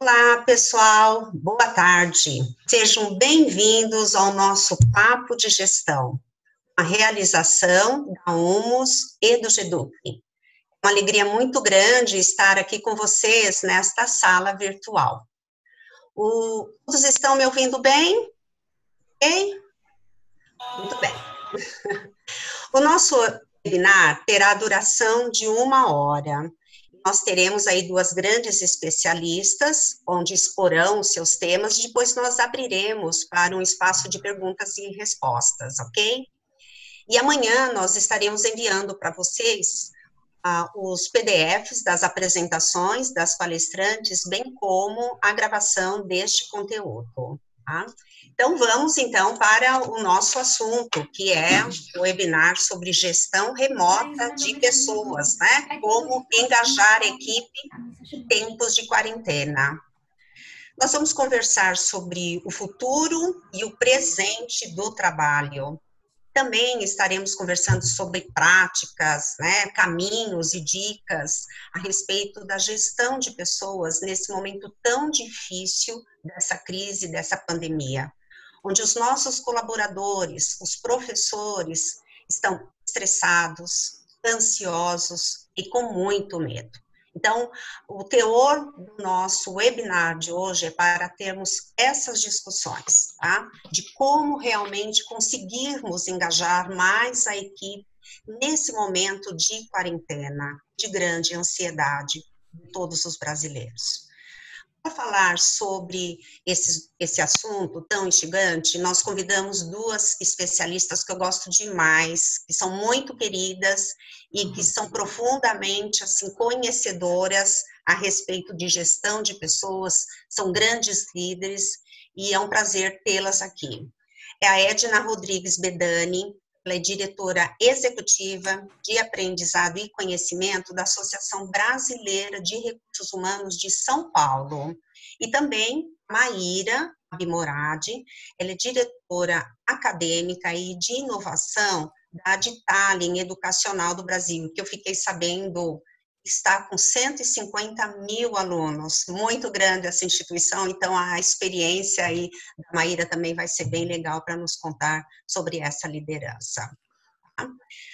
Olá, pessoal, boa tarde. Sejam bem-vindos ao nosso Papo de Gestão, a realização da Hummus e do GEDUC. Uma alegria muito grande estar aqui com vocês nesta sala virtual. Todos estão me ouvindo bem? Ok? Muito bem. O nosso webinar terá a duração de 1 hora. Nós teremos aí duas grandes especialistas, onde exporão os seus temas, e depois nós abriremos para um espaço de perguntas e respostas, ok? E amanhã nós estaremos enviando para vocês os PDFs das apresentações das palestrantes, bem como a gravação deste conteúdo, tá? Então, vamos, então, para o nosso assunto, que é o webinar sobre gestão remota de pessoas, né? Como engajar a equipe em tempos de quarentena. Nós vamos conversar sobre o futuro e o presente do trabalho. Também estaremos conversando sobre práticas, né, caminhos e dicas a respeito da gestão de pessoas nesse momento tão difícil dessa crise, dessa pandemia, onde os nossos colaboradores, os professores, estão estressados, ansiosos e com muito medo. Então, o teor do nosso webinar de hoje é para termos essas discussões, tá? De como realmente conseguirmos engajar mais a equipe nesse momento de quarentena, de grande ansiedade de todos os brasileiros. Para falar sobre esse assunto tão instigante, nós convidamos duas especialistas que eu gosto demais, que são muito queridas e que são profundamente assim, conhecedoras a respeito de gestão de pessoas, são grandes líderes e é um prazer tê-las aqui. É a Edna Rodrigues Bedani, ela é diretora executiva de aprendizado e conhecimento da Associação Brasileira de Recursos Humanos de São Paulo. E também Maíra Abimoradi, ela é diretora acadêmica e de inovação da Adtalem Educacional do Brasil, que eu fiquei sabendo está com 150 mil alunos, muito grande essa instituição, então a experiência aí da Maíra também vai ser bem legal para nos contar sobre essa liderança. Tá?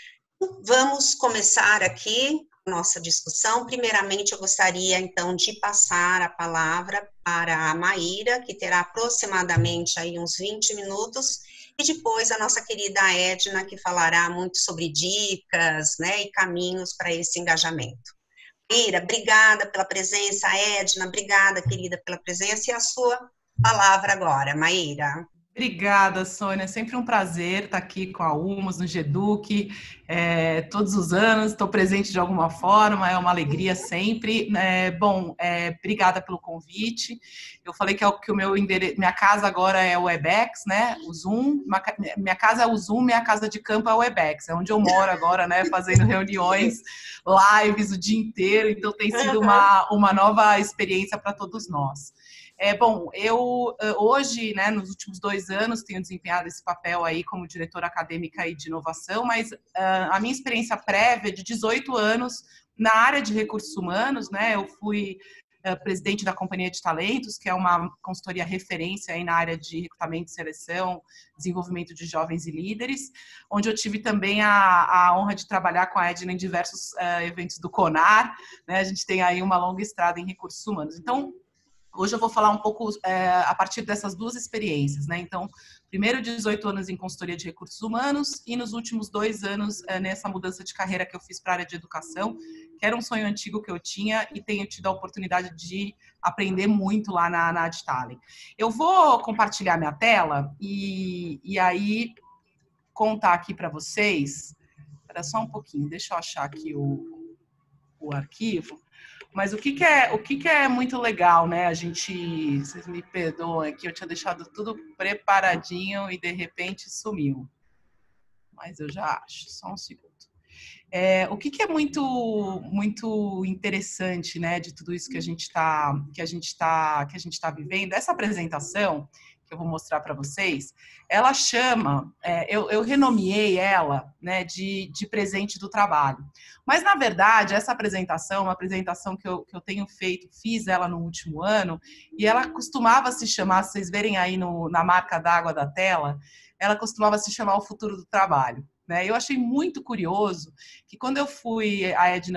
Vamos começar aqui a nossa discussão. Primeiramente, eu gostaria, então, de passar a palavra para a Maíra, que terá aproximadamente aí uns 20 minutos, e depois a nossa querida Edna, que falará muito sobre dicas, né, e caminhos para esse engajamento. Maíra, obrigada pela presença. Edna, obrigada, querida, pela presença. E a sua palavra agora, Maíra. Obrigada, Sônia. É sempre um prazer estar aqui com a Hummus no GEDUC. Todos os anos estou presente de alguma forma, é uma alegria sempre. Obrigada pelo convite. Eu falei que o meu endereço, minha casa agora é o Webex, né? O Zoom. Minha casa é o Zoom, minha casa de campo é o Webex, é onde eu moro agora, né? Fazendo reuniões, lives o dia inteiro. Então tem sido uma nova experiência para todos nós. Eu hoje, né, nos últimos 2 anos, tenho desempenhado esse papel aí como diretora acadêmica e de inovação, mas a minha experiência prévia de 18 anos na área de recursos humanos, né, eu fui presidente da Companhia de Talentos, que é uma consultoria referência aí na área de recrutamento e seleção, desenvolvimento de jovens e líderes, onde eu tive também a honra de trabalhar com a Edna em diversos eventos do CONAR, né, a gente tem aí uma longa estrada em recursos humanos. Então, hoje eu vou falar um pouco a partir dessas duas experiências, né? Então, primeiro 18 anos em consultoria de recursos humanos e nos últimos 2 anos nessa mudança de carreira que eu fiz para a área de educação, que era um sonho antigo que eu tinha e tenho tido a oportunidade de aprender muito lá na Adtalem. Eu vou compartilhar minha tela e aí contar aqui para vocês. Espera só um pouquinho, deixa eu achar aqui o arquivo. Mas o que é muito legal, né? Vocês me perdoem que eu tinha deixado tudo preparadinho e de repente sumiu. Mas eu já acho, só um segundo. O que é muito interessante, né, de tudo isso que a gente está vivendo? Essa apresentação, que eu vou mostrar para vocês, ela chama, eu renomeei ela, né, de presente do trabalho. Mas, na verdade, essa apresentação, uma apresentação que eu tenho feito, fiz ela no último ano, e ela costumava se chamar, se vocês verem aí na marca d'água da tela, ela costumava se chamar O Futuro do Trabalho. Né? Eu achei muito curioso que quando eu fui,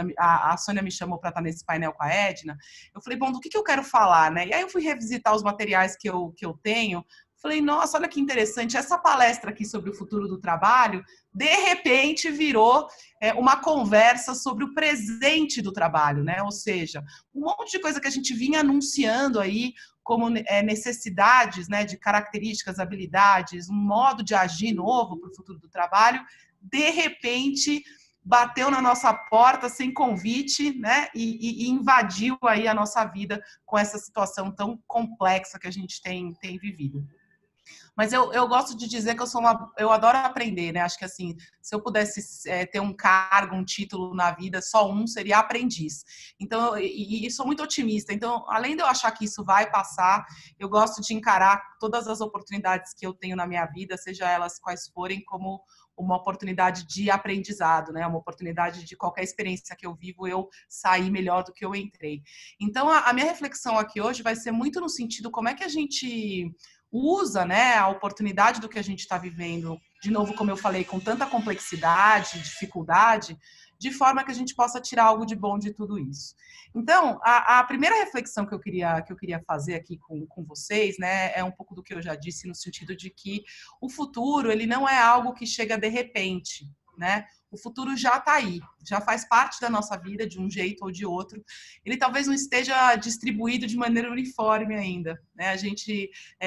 a Sônia me chamou para estar nesse painel com a Edna, eu falei, bom, do que eu quero falar? Né? E aí eu fui revisitar os materiais que eu tenho, falei, nossa, olha que interessante, essa palestra aqui sobre o futuro do trabalho, de repente virou uma conversa sobre o presente do trabalho, né? Ou seja, um monte de coisa que a gente vinha anunciando aí, como necessidades, né, de características, habilidades, um modo de agir novo para o futuro do trabalho, de repente bateu na nossa porta sem convite, né, e invadiu aí a nossa vida com essa situação tão complexa que a gente tem vivido. Mas eu gosto de dizer que eu adoro aprender, né? Acho que assim, se eu pudesse ter um cargo, um título na vida, só um seria aprendiz. Então, e sou muito otimista. Então, além de eu achar que isso vai passar, eu gosto de encarar todas as oportunidades que eu tenho na minha vida, seja elas quais forem, como uma oportunidade de aprendizado, né? Uma oportunidade de qualquer experiência que eu vivo, eu sair melhor do que eu entrei. Então, a minha reflexão aqui hoje vai ser muito no sentido como é que a gente usa, né, a oportunidade do que a gente está vivendo, de novo, como eu falei, com tanta complexidade, dificuldade, de forma que a gente possa tirar algo de bom de tudo isso. Então, a primeira reflexão que eu queria fazer aqui com vocês, né, é um pouco do que eu já disse, no sentido de que o futuro, ele não é algo que chega de repente, né? O futuro já está aí, já faz parte da nossa vida de um jeito ou de outro. Ele talvez não esteja distribuído de maneira uniforme ainda, né? A gente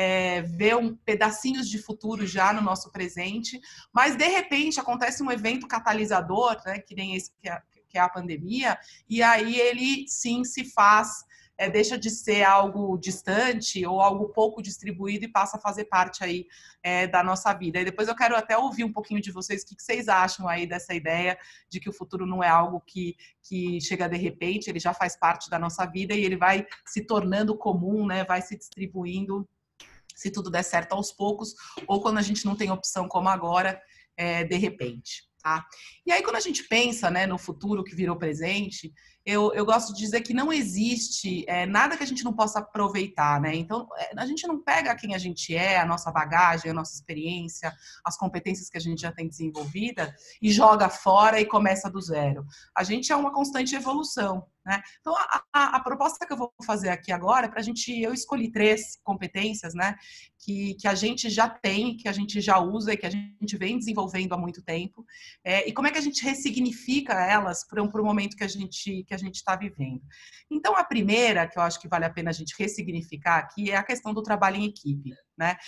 vê pedacinhos de futuro já no nosso presente, mas de repente acontece um evento catalisador, né? Que nem esse que é a pandemia, e aí ele sim se faz, deixa de ser algo distante ou algo pouco distribuído e passa a fazer parte aí da nossa vida. E depois eu quero até ouvir um pouquinho de vocês, o que vocês acham aí dessa ideia de que o futuro não é algo que chega de repente, ele já faz parte da nossa vida e ele vai se tornando comum, né? Vai se distribuindo, se tudo der certo aos poucos, ou quando a gente não tem opção como agora, de repente. Tá? E aí, quando a gente pensa, né, no futuro que virou presente, eu gosto de dizer que não existe nada que a gente não possa aproveitar, né? Então, a gente não pega quem a gente é, a nossa bagagem, a nossa experiência, as competências que a gente já tem desenvolvida e joga fora e começa do zero. A gente é uma constante evolução, né? Então, a proposta que eu vou fazer aqui agora é para a gente... Eu escolhi 3 competências, né? Que a gente já tem, que a gente já usa e que a gente vem desenvolvendo há muito tempo. E como é que a gente ressignifica elas para o momento que a gente está vivendo. Então, a primeira, que eu acho que vale a pena a gente ressignificar aqui, é a questão do trabalho em equipe. Né?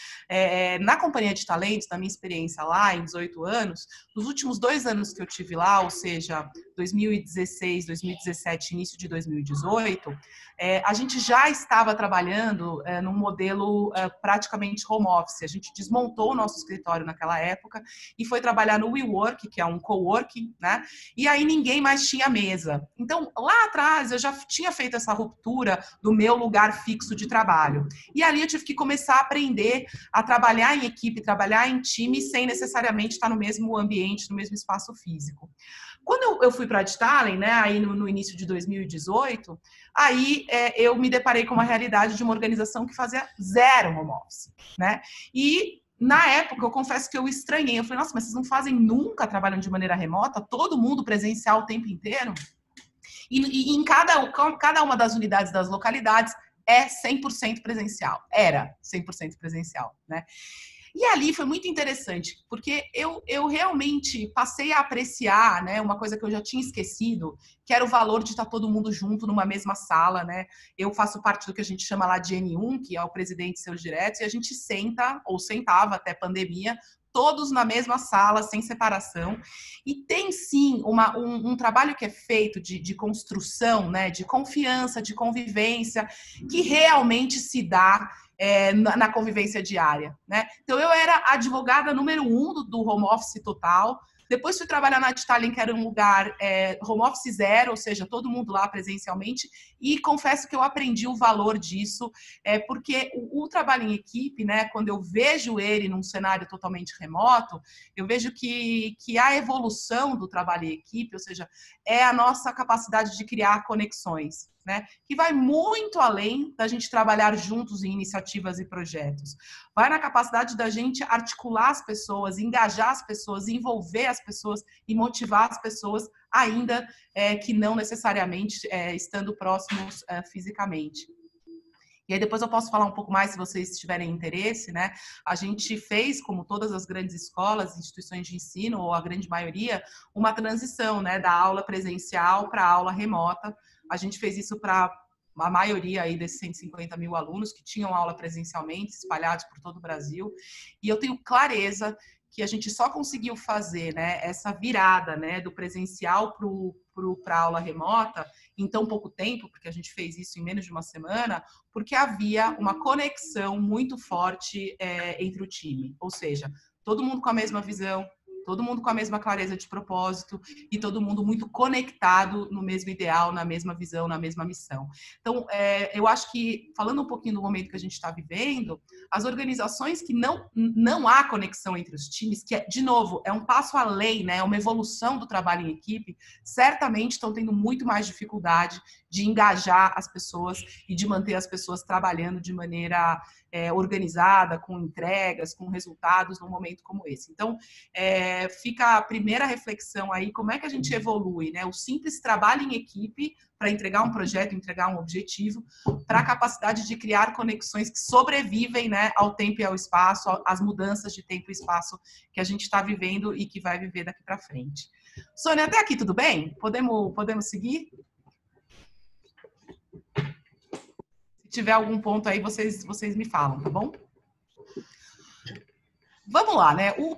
Na companhia de talentos, na minha experiência lá, em 18 anos, nos últimos 2 anos que eu tive lá, ou seja, 2016, 2017, início de 2018, a gente já estava trabalhando num modelo praticamente home office. A gente desmontou o nosso escritório naquela época e foi trabalhar no WeWork, que é um coworking, né? E aí ninguém mais tinha mesa. Então, lá atrás, eu já tinha feito essa ruptura do meu lugar fixo de trabalho. E ali eu tive que começar a aprender a trabalhar em equipe, trabalhar em time, sem necessariamente estar no mesmo ambiente, no mesmo espaço físico. Quando eu fui para a Adtalem, né, aí no início de 2018, aí eu me deparei com uma realidade de uma organização que fazia 0 home office, né? E na época, eu confesso que eu estranhei. Eu falei, nossa, mas vocês não fazem nunca, trabalham de maneira remota? Todo mundo presencial o tempo inteiro? E em cada uma das unidades das localidades é 100% presencial. Era 100% presencial, né? E ali foi muito interessante, porque eu realmente passei a apreciar, né, uma coisa que eu já tinha esquecido, que era o valor de estar todo mundo junto numa mesma sala, né? Eu faço parte do que a gente chama lá de N1, que é o presidente e seus diretos, e a gente senta, ou sentava até pandemia, todos na mesma sala, sem separação. E tem, sim, um trabalho que é feito de construção, né, de confiança, de convivência, que realmente se dá na convivência diária, né? Então, eu era a advogada número 1 do home office total. Depois fui trabalhar na Adtalem, que era um lugar home office zero, ou seja, todo mundo lá presencialmente, e confesso que eu aprendi o valor disso, porque o trabalho em equipe, né, quando eu vejo ele num cenário totalmente remoto, eu vejo que a evolução do trabalho em equipe, ou seja, é a nossa capacidade de criar conexões, né? Que vai muito além da gente trabalhar juntos em iniciativas e projetos. Vai na capacidade da gente articular as pessoas, engajar as pessoas, envolver as pessoas e motivar as pessoas, ainda que não necessariamente estando próximos fisicamente. E aí depois eu posso falar um pouco mais se vocês tiverem interesse, né? A gente fez, como todas as grandes escolas, instituições de ensino, ou a grande maioria, uma transição, né, da aula presencial para a aula remota. A gente fez isso para a maioria aí desses 150 mil alunos que tinham aula presencialmente, espalhados por todo o Brasil. E eu tenho clareza que a gente só conseguiu fazer, né, essa virada, né, do presencial para a aula remota em tão pouco tempo, porque a gente fez isso em menos de uma semana, porque havia uma conexão muito forte entre o time. Ou seja, todo mundo com a mesma visão, todo mundo com a mesma clareza de propósito e todo mundo muito conectado no mesmo ideal, na mesma visão, na mesma missão. Então, eu acho que, falando um pouquinho do momento que a gente está vivendo, as organizações que não há conexão entre os times, que, de novo, é um passo além, né, uma evolução do trabalho em equipe, certamente estão tendo muito mais dificuldade de engajar as pessoas e de manter as pessoas trabalhando de maneira organizada, com entregas, com resultados num momento como esse. Então, fica a primeira reflexão aí, como é que a gente evolui, né? O simples trabalho em equipe para entregar um projeto, entregar um objetivo, para a capacidade de criar conexões que sobrevivem, né, ao tempo e ao espaço, às mudanças de tempo e espaço que a gente está vivendo e que vai viver daqui para frente. Sônia, até aqui tudo bem? Podemos seguir? Se tiver algum ponto aí, vocês me falam, tá bom? Vamos lá, né? O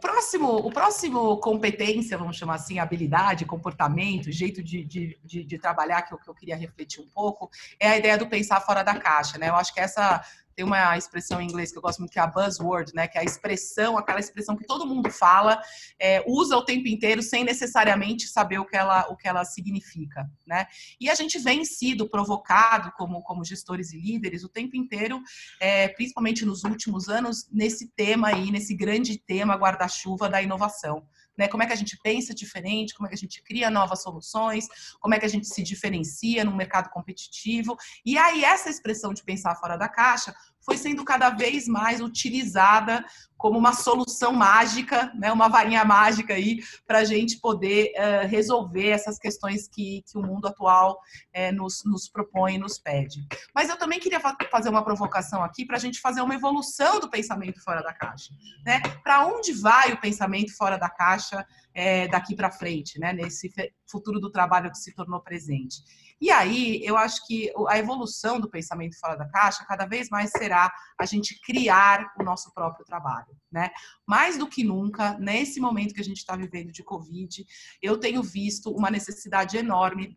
próximo competência, vamos chamar assim, habilidade, comportamento, jeito de trabalhar que eu queria refletir um pouco, é a ideia do pensar fora da caixa, né? Eu acho que essa tem uma expressão em inglês que eu gosto muito, que é a buzzword, né? Que é a expressão, aquela expressão que todo mundo fala, usa o tempo inteiro sem necessariamente saber o que ela significa, né? E a gente vem sido provocado como gestores e líderes o tempo inteiro, principalmente nos últimos anos, nesse tema aí, nesse grande tema guarda-chuva da inovação. Né? Como é que a gente pensa diferente, como é que a gente cria novas soluções, como é que a gente se diferencia num mercado competitivo. E aí essa expressão de pensar fora da caixa foi sendo cada vez mais utilizada como uma solução mágica, né, uma varinha mágica aí para a gente poder resolver essas questões que o mundo atual nos propõe e nos pede. Mas eu também queria fazer uma provocação aqui para a gente fazer uma evolução do pensamento fora da caixa, né? Para onde vai o pensamento fora da caixa daqui para frente, né? Nesse futuro do trabalho que se tornou presente. E aí, eu acho que a evolução do pensamento fora da caixa cada vez mais será a gente criar o nosso próprio trabalho, né? Mais do que nunca, nesse momento que a gente está vivendo de Covid, eu tenho visto uma necessidade enorme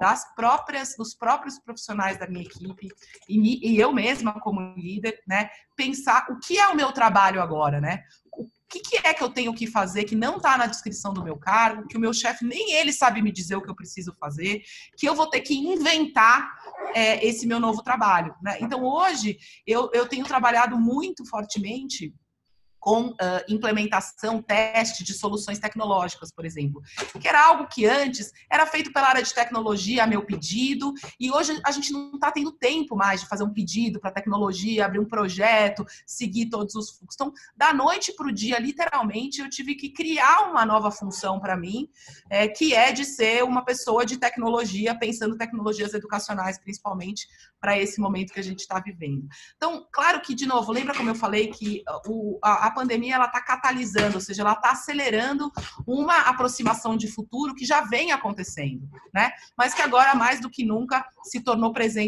dos próprios profissionais da minha equipe e eu mesma como líder, né? Pensar o que é o meu trabalho agora, né? O que é que eu tenho que fazer que não está na descrição do meu cargo, que o meu chefe nem ele sabe me dizer o que eu preciso fazer, que eu vou ter que inventar esse meu novo trabalho, né? Então, hoje, eu tenho trabalhado muito fortemente com implementação, teste de soluções tecnológicas, por exemplo, que era algo que antes era feito pela área de tecnologia a meu pedido, e hoje a gente não está tendo tempo mais de fazer um pedido para tecnologia, abrir um projeto, seguir todos os fluxos. Então, da noite para o dia, literalmente, eu tive que criar uma nova função para mim, que é de ser uma pessoa de tecnologia, pensando tecnologias educacionais, principalmente, para esse momento que a gente está vivendo. Então, claro que, de novo, lembra como eu falei que a pandemia ela está catalisando, ou seja, ela está acelerando uma aproximação de futuro que já vem acontecendo, né? Mas que agora, mais do que nunca, se tornou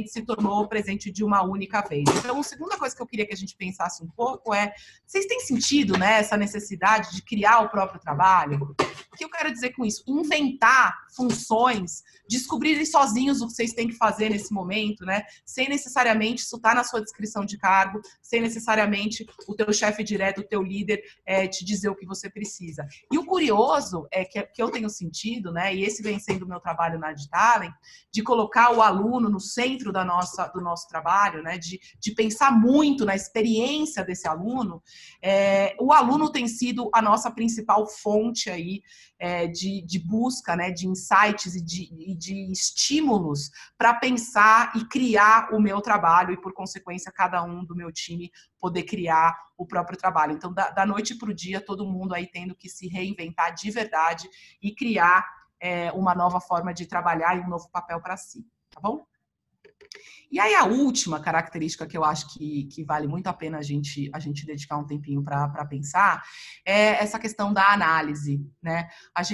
presente de uma única vez. Então, a segunda coisa que eu queria que a gente pensasse um pouco vocês têm sentido, né, essa necessidade de criar o próprio trabalho? O que eu quero dizer com isso? Inventar funções, descobrirem sozinhos o que vocês têm que fazer nesse momento, né? Sem necessariamente isso estar na sua descrição de cargo, sem necessariamente o teu chefe direto, teu líder te dizer o que você precisa. E o curioso é que eu tenho sentido, né, e esse vem sendo o meu trabalho na Adtalem, de colocar o aluno no centro do nosso trabalho, né, de pensar muito na experiência desse aluno. O aluno tem sido a nossa principal fonte aí, de busca, né, de insights e de estímulos para pensar e criar o meu trabalho e, por consequência, cada um do meu time poder criar o próprio trabalho. Então, da noite para o dia, todo mundo aí tendo que se reinventar de verdade e criar uma nova forma de trabalhar e um novo papel para si, tá bom? E aí a última característica que eu acho que vale muito a pena a gente dedicar um tempinho para pensar é essa questão da análise, né?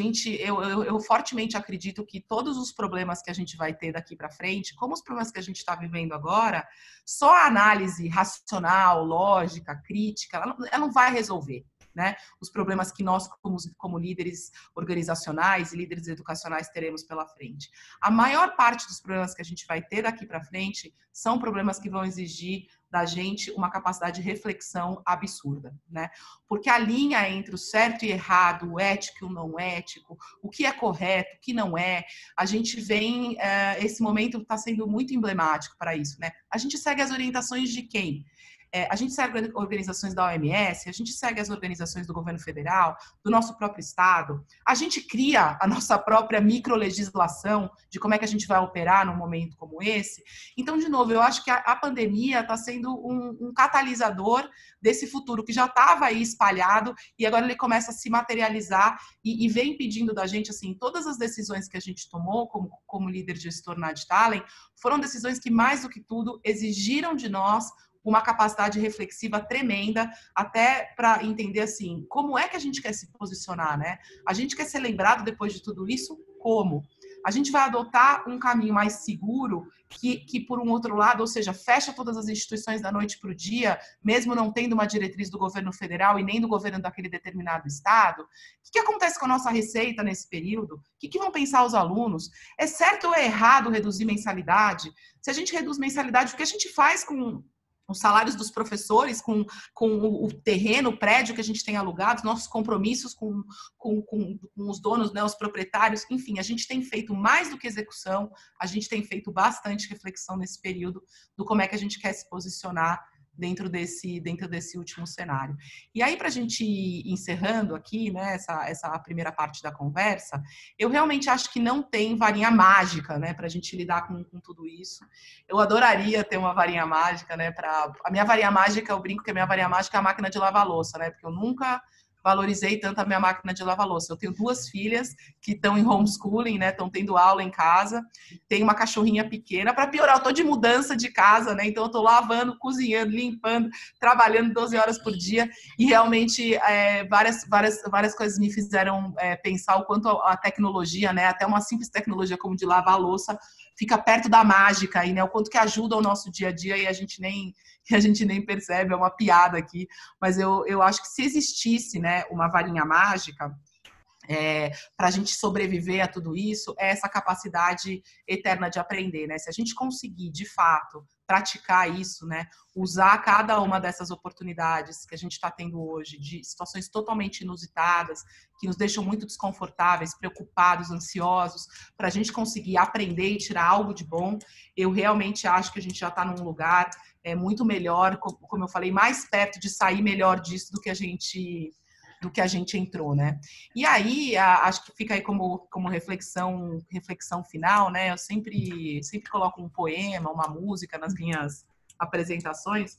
Eu fortemente acredito que todos os problemas que a gente vai ter daqui para frente, como os problemas que a gente está vivendo agora, só a análise racional, lógica, crítica, ela não vai resolver. Né? Os problemas que nós, como líderes organizacionais e líderes educacionais, teremos pela frente. A maior parte dos problemas que a gente vai ter daqui para frente são problemas que vão exigir da gente uma capacidade de reflexão absurda, né? Porque a linha entre o certo e errado, o ético e o não ético, o que é correto, o que não é, a gente vem, esse momento está sendo muito emblemático para isso, né? A gente segue as orientações de quem? A gente segue organizações da OMS, a gente segue as organizações do governo federal, do nosso próprio estado, a gente cria a nossa própria microlegislação de como é que a gente vai operar num momento como esse. Então, de novo, eu acho que a pandemia está sendo um catalisador desse futuro que já estava aí espalhado e agora ele começa a se materializar e vem pedindo da gente, assim, todas as decisões que a gente tomou como líder gestor na Adtalem foram decisões que, mais do que tudo, exigiram de nós uma capacidade reflexiva tremenda, até para entender, assim, como é que a gente quer se posicionar, né? A gente quer ser lembrado depois de tudo isso? Como? A gente vai adotar um caminho mais seguro que, por um outro lado, ou seja, fecha todas as instituições da noite para o dia, mesmo não tendo uma diretriz do governo federal e nem do governo daquele determinado estado? O que acontece com a nossa receita nesse período? O que vão pensar os alunos? É certo ou é errado reduzir mensalidade? Se a gente reduz mensalidade, o que a gente faz com os salários dos professores, com o terreno, o prédio que a gente tem alugado, nossos compromissos com os donos, né, os proprietários, enfim, a gente tem feito mais do que execução, a gente tem feito bastante reflexão nesse período do como é que a gente quer se posicionar dentro desse último cenário. E aí, para a gente ir encerrando aqui, né, essa primeira parte da conversa, eu realmente acho que não tem varinha mágica, né, para a gente lidar com tudo isso. Eu adoraria ter uma varinha mágica, né, a minha varinha mágica, eu brinco que a minha varinha mágica é a máquina de lavar louça, né, porque eu nunca valorizei tanto a minha máquina de lavar louça. Eu tenho 2 filhas que estão em homeschooling, né? Estão tendo aula em casa. Tenho uma cachorrinha pequena. Para piorar, eu tô de mudança de casa, né? Então eu tô lavando, cozinhando, limpando, trabalhando 12 horas por dia. E realmente várias coisas me fizeram pensar o quanto a tecnologia, né? Até uma simples tecnologia como de lavar a louça fica perto da mágica aí, né? O quanto que ajuda o nosso dia a dia e a gente nem percebe, é uma piada aqui, mas eu acho que se existisse, né, uma varinha mágica para a gente sobreviver a tudo isso, é essa capacidade eterna de aprender, né? Se a gente conseguir, de fato, praticar isso, né? Usar cada uma dessas oportunidades que a gente está tendo hoje, de situações totalmente inusitadas, que nos deixam muito desconfortáveis, preocupados, ansiosos, para a gente conseguir aprender e tirar algo de bom, eu realmente acho que a gente já está num lugar muito melhor, como eu falei, mais perto de sair melhor disso do que a gente entrou, né? E aí, acho que fica aí como reflexão final, né? Eu sempre coloco um poema, uma música nas minhas apresentações.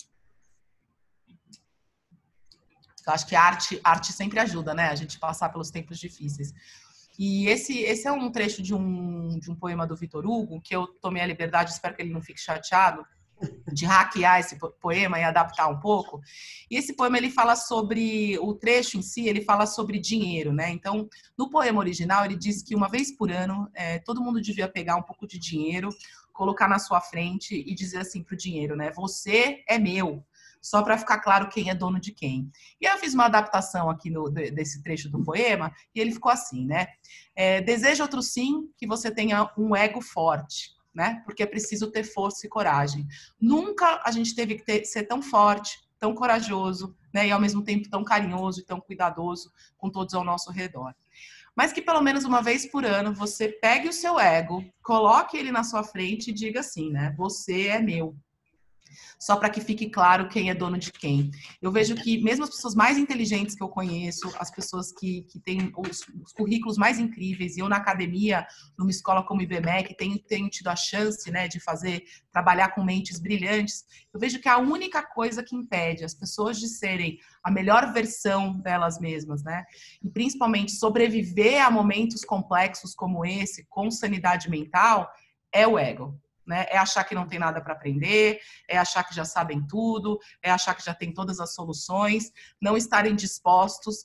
Eu acho que a arte sempre ajuda, né? A gente passar pelos tempos difíceis. E esse é um trecho de um poema do Victor Hugo, que eu tomei a liberdade, espero que ele não fique chateado, de hackear esse poema e adaptar um pouco. E esse poema, ele fala sobre, o trecho em si, ele fala sobre dinheiro, né? Então, no poema original, ele diz que uma vez por ano, todo mundo devia pegar um pouco de dinheiro, colocar na sua frente e dizer assim pro dinheiro, né? Você é meu. Só para ficar claro quem é dono de quem. E aí eu fiz uma adaptação aqui desse trecho do poema, e ele ficou assim, né? Deseja outro sim, que você tenha um ego forte, né? Porque é preciso ter força e coragem. Nunca a gente teve que ser tão forte, tão corajoso, né? E ao mesmo tempo tão carinhoso e tão cuidadoso com todos ao nosso redor. Mas que pelo menos uma vez por ano você pegue o seu ego, coloque ele na sua frente e diga assim, né? Você é meu. Só para que fique claro quem é dono de quem. Eu vejo que mesmo as pessoas mais inteligentes que eu conheço, as pessoas que têm os currículos mais incríveis, e eu na academia, numa escola como o IBMEC, tenho tido a chance, né, de trabalhar com mentes brilhantes, eu vejo que a única coisa que impede as pessoas de serem a melhor versão delas mesmas, né, e principalmente sobreviver a momentos complexos como esse, com sanidade mental, é o ego. Né? É achar que não tem nada para aprender, é achar que já sabem tudo, é achar que já tem todas as soluções, não estarem dispostos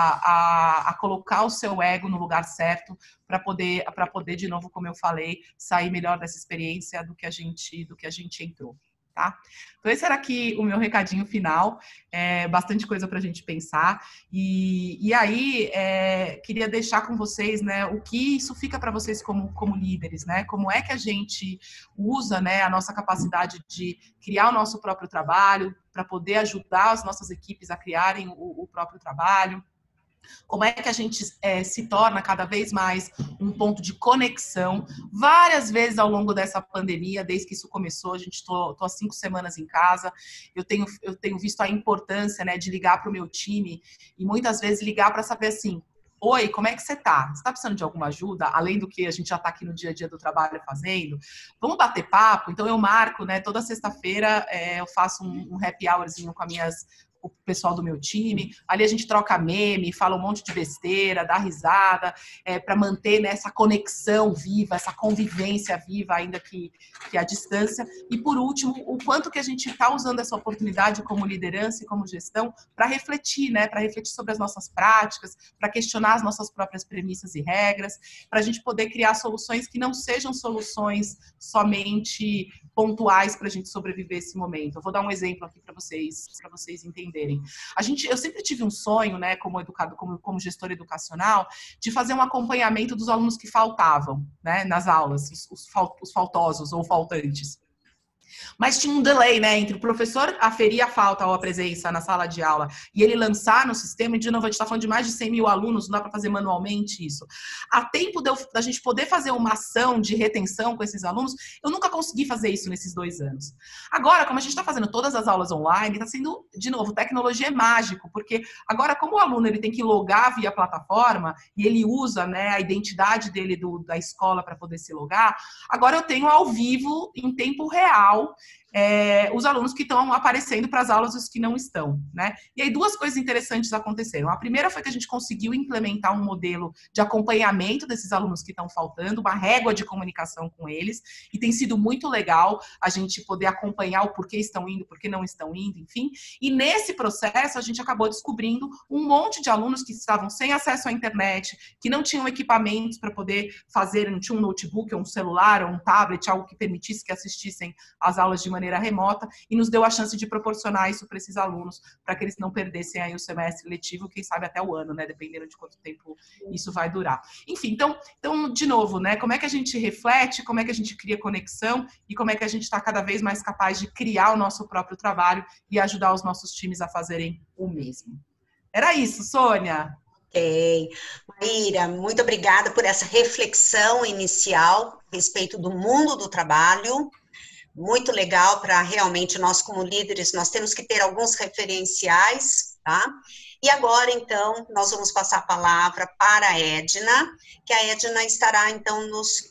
a colocar o seu ego no lugar certo para poder, de novo, como eu falei, sair melhor dessa experiência do que a gente entrou. Tá? Então esse era aqui o meu recadinho final, bastante coisa para a gente pensar, e aí queria deixar com vocês, né, o que isso fica para vocês como líderes, né, como é que a gente usa, né, a nossa capacidade de criar o nosso próprio trabalho, para poder ajudar as nossas equipes a criarem o próprio trabalho. Como é que a gente se torna cada vez mais um ponto de conexão? Várias vezes ao longo dessa pandemia, desde que isso começou, a gente tô há 5 semanas em casa, eu tenho visto a importância, né, de ligar para o meu time e muitas vezes ligar para saber assim, oi, como é que você tá? Você tá precisando de alguma ajuda? Além do que a gente já tá aqui no dia a dia do trabalho fazendo? Vamos bater papo? Então eu marco, né, toda sexta-feira eu faço um happy hourzinho com o pessoal do meu time, ali a gente troca meme, fala um monte de besteira, dá risada, para manter, né, essa conexão viva, essa convivência viva, ainda que à distância. E por último, o quanto que a gente está usando essa oportunidade como liderança e como gestão para refletir, né, para refletir sobre as nossas práticas, para questionar as nossas próprias premissas e regras, para a gente poder criar soluções que não sejam soluções somente pontuais para a gente sobreviver esse momento. Eu vou dar um exemplo aqui para vocês entenderem. Eu sempre tive um sonho, né, como gestora educacional, de fazer um acompanhamento dos alunos que faltavam, né, nas aulas, os faltosos ou faltantes. Mas tinha um delay, né, entre o professor aferir a falta ou a presença na sala de aula e ele lançar no sistema, e de novo a gente está falando de mais de 100 mil alunos, não dá para fazer manualmente isso. A tempo da gente poder fazer uma ação de retenção com esses alunos, eu nunca consegui fazer isso nesses 2 anos. Agora, como a gente está fazendo todas as aulas online, está sendo, de novo, tecnologia é mágico, porque agora como o aluno ele tem que logar via plataforma e ele usa, né, a identidade dele da escola para poder se logar, agora eu tenho ao vivo, em tempo real, os alunos que estão aparecendo para as aulas e os que não estão, né? E aí 2 coisas interessantes aconteceram. A primeira foi que a gente conseguiu implementar um modelo de acompanhamento desses alunos que estão faltando, uma régua de comunicação com eles, e tem sido muito legal a gente poder acompanhar o porquê estão indo, porquê não estão indo, enfim. E nesse processo a gente acabou descobrindo um monte de alunos que estavam sem acesso à internet, que não tinham equipamentos para poder fazer, não tinha um notebook, ou um celular, ou um tablet, algo que permitisse que assistissem às aulas de maneira remota, e nos deu a chance de proporcionar isso para esses alunos, para que eles não perdessem aí o semestre letivo, quem sabe até o ano, né, dependendo de quanto tempo isso vai durar. Enfim, então de novo, né, como é que a gente reflete, como é que a gente cria conexão e como é que a gente está cada vez mais capaz de criar o nosso próprio trabalho e ajudar os nossos times a fazerem o mesmo. Era isso, Sônia. Ok. Maíra, muito obrigada por essa reflexão inicial a respeito do mundo do trabalho. Muito legal para realmente nós, como líderes, nós temos que ter alguns referenciais, tá? E agora, então, nós vamos passar a palavra para a Edna, que a Edna estará, então, nos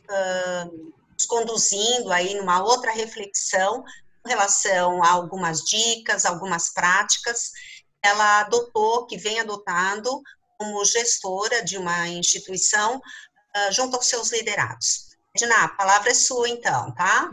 conduzindo aí numa outra reflexão com relação a algumas dicas, algumas práticas que ela adotou, que vem adotando como gestora de uma instituição junto aos seus liderados. Edna, a palavra é sua, então, tá?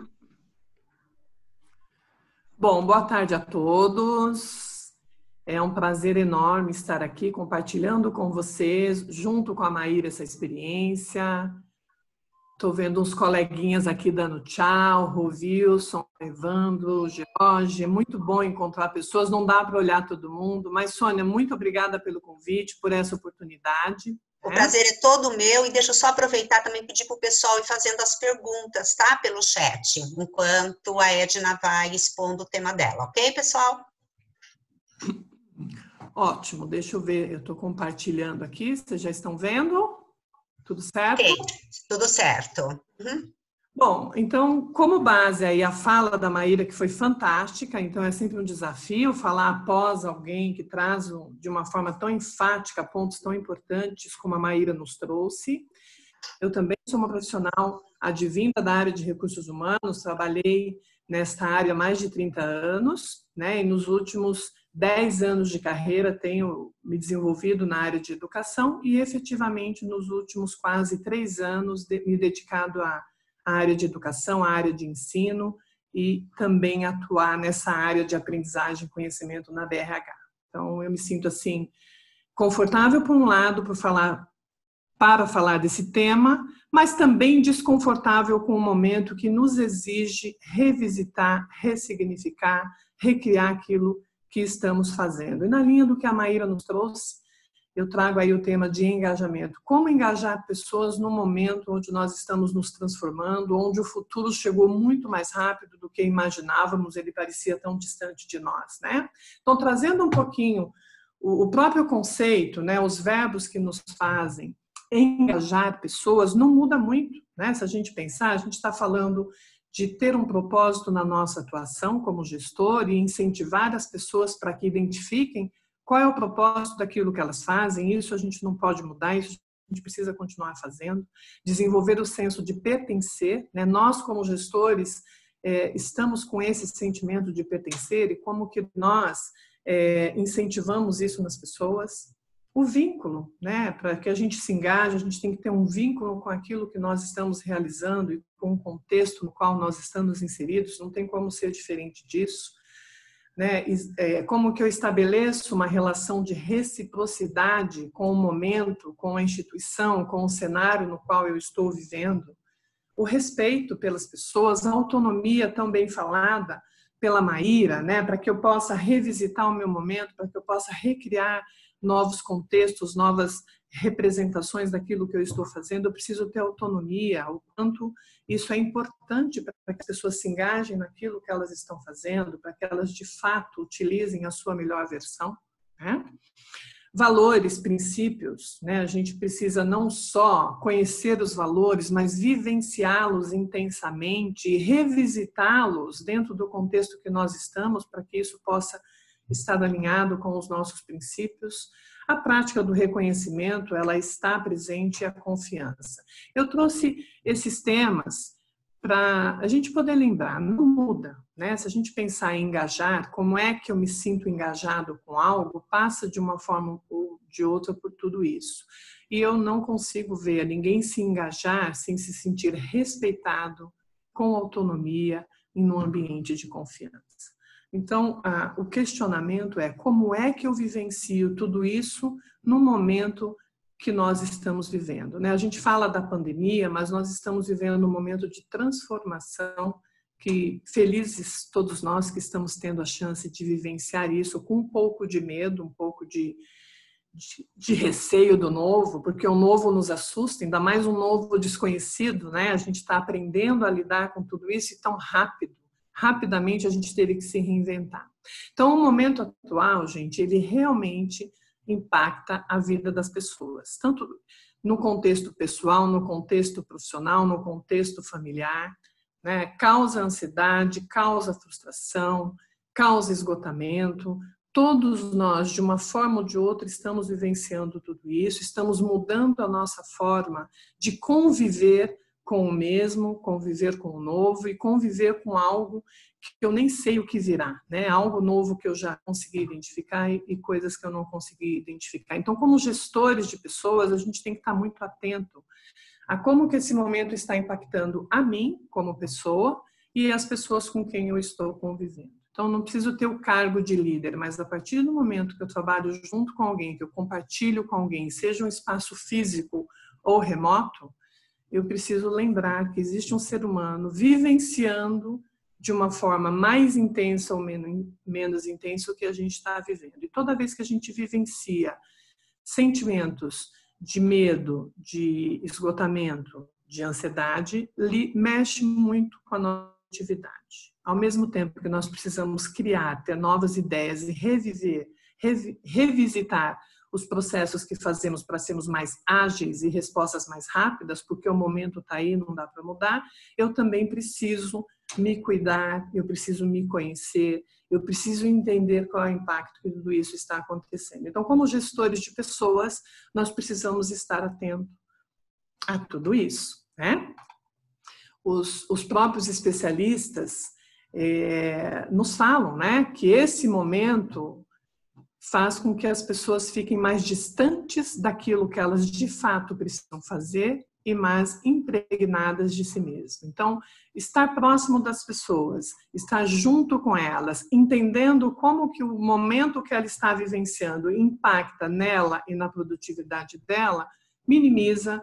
Bom, boa tarde a todos. É um prazer enorme estar aqui compartilhando com vocês, junto com a Maíra, essa experiência. Estou vendo uns coleguinhas aqui dando tchau, o Wilson, Evandro, Jorge. É muito bom encontrar pessoas, não dá para olhar todo mundo, mas, Sônia, muito obrigada pelo convite, por essa oportunidade. O prazer é todo meu, e deixa eu só aproveitar também e pedir para o pessoal ir fazendo as perguntas, tá? Pelo chat, enquanto a Edna vai expondo o tema dela, ok, pessoal? Ótimo, deixa eu ver, eu estou compartilhando aqui, vocês já estão vendo? Tudo certo? Ok, tudo certo. Uhum. Bom, então, como base aí a fala da Maíra, que foi fantástica, então é sempre um desafio falar após alguém que traz de uma forma tão enfática pontos tão importantes como a Maíra nos trouxe. Eu também sou uma profissional advinda da área de recursos humanos, trabalhei nesta área há mais de 30 anos, né? E nos últimos 10 anos de carreira tenho me desenvolvido na área de educação e efetivamente nos últimos quase 3 anos me dedicado à área de educação, à área de ensino e também atuar nessa área de aprendizagem e conhecimento na BRH. Então eu me sinto assim confortável por um lado para falar desse tema, mas também desconfortável com o momento que nos exige revisitar, ressignificar, recriar aquilo que estamos fazendo. E na linha do que a Maíra nos trouxe, eu trago aí o tema de engajamento. Como engajar pessoas no momento onde nós estamos nos transformando, onde o futuro chegou muito mais rápido do que imaginávamos, ele parecia tão distante de nós, né? Então, trazendo um pouquinho o próprio conceito, né, os verbos que nos fazem engajar pessoas não muda muito, né? Se a gente pensar, a gente está falando de ter um propósito na nossa atuação como gestor e incentivar as pessoas para que identifiquem qual é o propósito daquilo que elas fazem. Isso a gente não pode mudar, isso a gente precisa continuar fazendo. Desenvolver o senso de pertencer, né? Nós como gestores estamos com esse sentimento de pertencer e como que nós incentivamos isso nas pessoas. O vínculo, né? Para que a gente se engaje, a gente tem que ter um vínculo com aquilo que nós estamos realizando e com o contexto no qual nós estamos inseridos, não tem como ser diferente disso, né? Como que eu estabeleço uma relação de reciprocidade com o momento, com a instituição, com o cenário no qual eu estou vivendo. O respeito pelas pessoas, a autonomia tão bem falada pela Maíra, né? Para que eu possa revisitar o meu momento, para que eu possa recriar novos contextos, novas representações daquilo que eu estou fazendo, eu preciso ter autonomia, o quanto isso é importante para que as pessoas se engajem naquilo que elas estão fazendo, para que elas de fato utilizem a sua melhor versão, né? Valores, princípios, né? A gente precisa não só conhecer os valores, mas vivenciá-los intensamente e revisitá-los dentro do contexto que nós estamos, para que isso possa estar alinhado com os nossos princípios. A prática do reconhecimento, ela está presente, e a confiança. Eu trouxe esses temas para a gente poder lembrar, não muda, né? Se a gente pensar em engajar, como é que eu me sinto engajado com algo, passa de uma forma ou de outra por tudo isso. E eu não consigo ver ninguém se engajar sem se sentir respeitado, com autonomia e num ambiente de confiança. Então, o questionamento é como é que eu vivencio tudo isso no momento que nós estamos vivendo, né? A gente fala da pandemia, mas nós estamos vivendo um momento de transformação que felizes todos nós que estamos tendo a chance de vivenciar isso com um pouco de medo, um pouco de receio do novo, porque o novo nos assusta, ainda mais um novo desconhecido, né? A gente está aprendendo a lidar com tudo isso e tão rapidamente a gente teve que se reinventar. Então, o momento atual, gente, ele realmente impacta a vida das pessoas, tanto no contexto pessoal, no contexto profissional, no contexto familiar, né? Causa ansiedade, causa frustração, causa esgotamento. Todos nós, de uma forma ou de outra, estamos vivenciando tudo isso, estamos mudando a nossa forma de conviver com o mesmo, conviver com o novo e conviver com algo que eu nem sei o que virá, né? Algo novo que eu já consegui identificar e coisas que eu não consegui identificar. Então, como gestores de pessoas, a gente tem que estar muito atento a como que esse momento está impactando a mim como pessoa e as pessoas com quem eu estou convivendo. Então, não preciso ter o cargo de líder, mas a partir do momento que eu trabalho junto com alguém, que eu compartilho com alguém, seja um espaço físico ou remoto, eu preciso lembrar que existe um ser humano vivenciando de uma forma mais intensa ou menos intensa o que a gente está vivendo. E toda vez que a gente vivencia sentimentos de medo, de esgotamento, de ansiedade, mexe muito com a nossa produtividade. Ao mesmo tempo que nós precisamos criar, ter novas ideias e revisitar os processos que fazemos para sermos mais ágeis e respostas mais rápidas, porque o momento está aí, não dá para mudar, eu também preciso me cuidar, eu preciso me conhecer, eu preciso entender qual é o impacto que tudo isso está acontecendo. Então, como gestores de pessoas, nós precisamos estar atentos a tudo isso, né? Os próprios especialistas nos falam, né, que esse momento faz com que as pessoas fiquem mais distantes daquilo que elas de fato precisam fazer e mais impregnadas de si mesmas. Então, estar próximo das pessoas, estar junto com elas, entendendo como que o momento que ela está vivenciando impacta nela e na produtividade dela, minimiza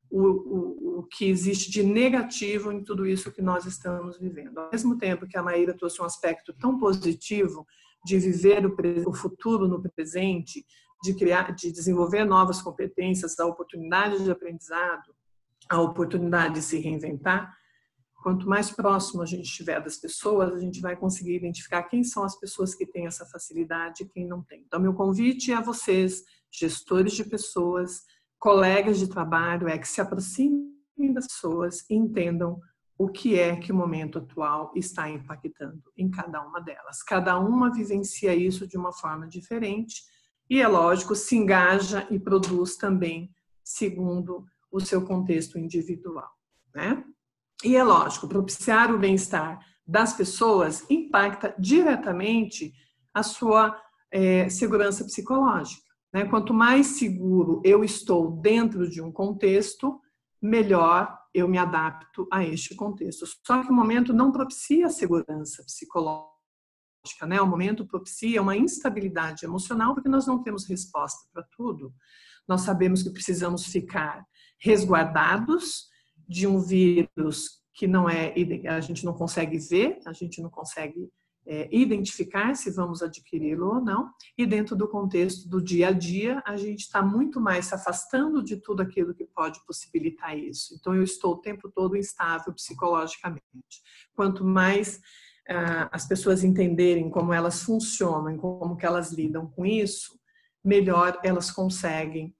o que existe de negativo em tudo isso que nós estamos vivendo. Ao mesmo tempo que a Maíra trouxe um aspecto tão positivo de viver o futuro no presente, de desenvolver novas competências, a oportunidade de aprendizado, a oportunidade de se reinventar, quanto mais próximo a gente estiver das pessoas, a gente vai conseguir identificar quem são as pessoas que têm essa facilidade e quem não tem. Então, meu convite a vocês, gestores de pessoas, colegas de trabalho, é que se aproximem das pessoas e entendam o que é que o momento atual está impactando em cada uma delas. Cada uma vivencia isso de uma forma diferente e, é lógico, se engaja e produz também segundo o seu contexto individual, né? E, é lógico, propiciar o bem-estar das pessoas impacta diretamente a sua segurança psicológica, né? Quanto mais seguro eu estou dentro de um contexto, melhor eu me adapto a este contexto. Só que o momento não propicia segurança psicológica, né? O momento propicia uma instabilidade emocional, porque nós não temos resposta para tudo. Nós sabemos que precisamos ficar resguardados de um vírus que não a gente não consegue ver, a gente não consegue identificar se vamos adquiri-lo ou não, e dentro do contexto do dia a dia, a gente está muito mais se afastando de tudo aquilo que pode possibilitar isso. Então, eu estou o tempo todo instável psicologicamente. Quanto mais as pessoas entenderem como elas funcionam, como que elas lidam com isso, melhor elas conseguem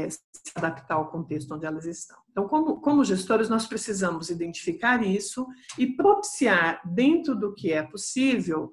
se adaptar ao contexto onde elas estão. Então, como gestores, nós precisamos identificar isso e propiciar, dentro do que é possível,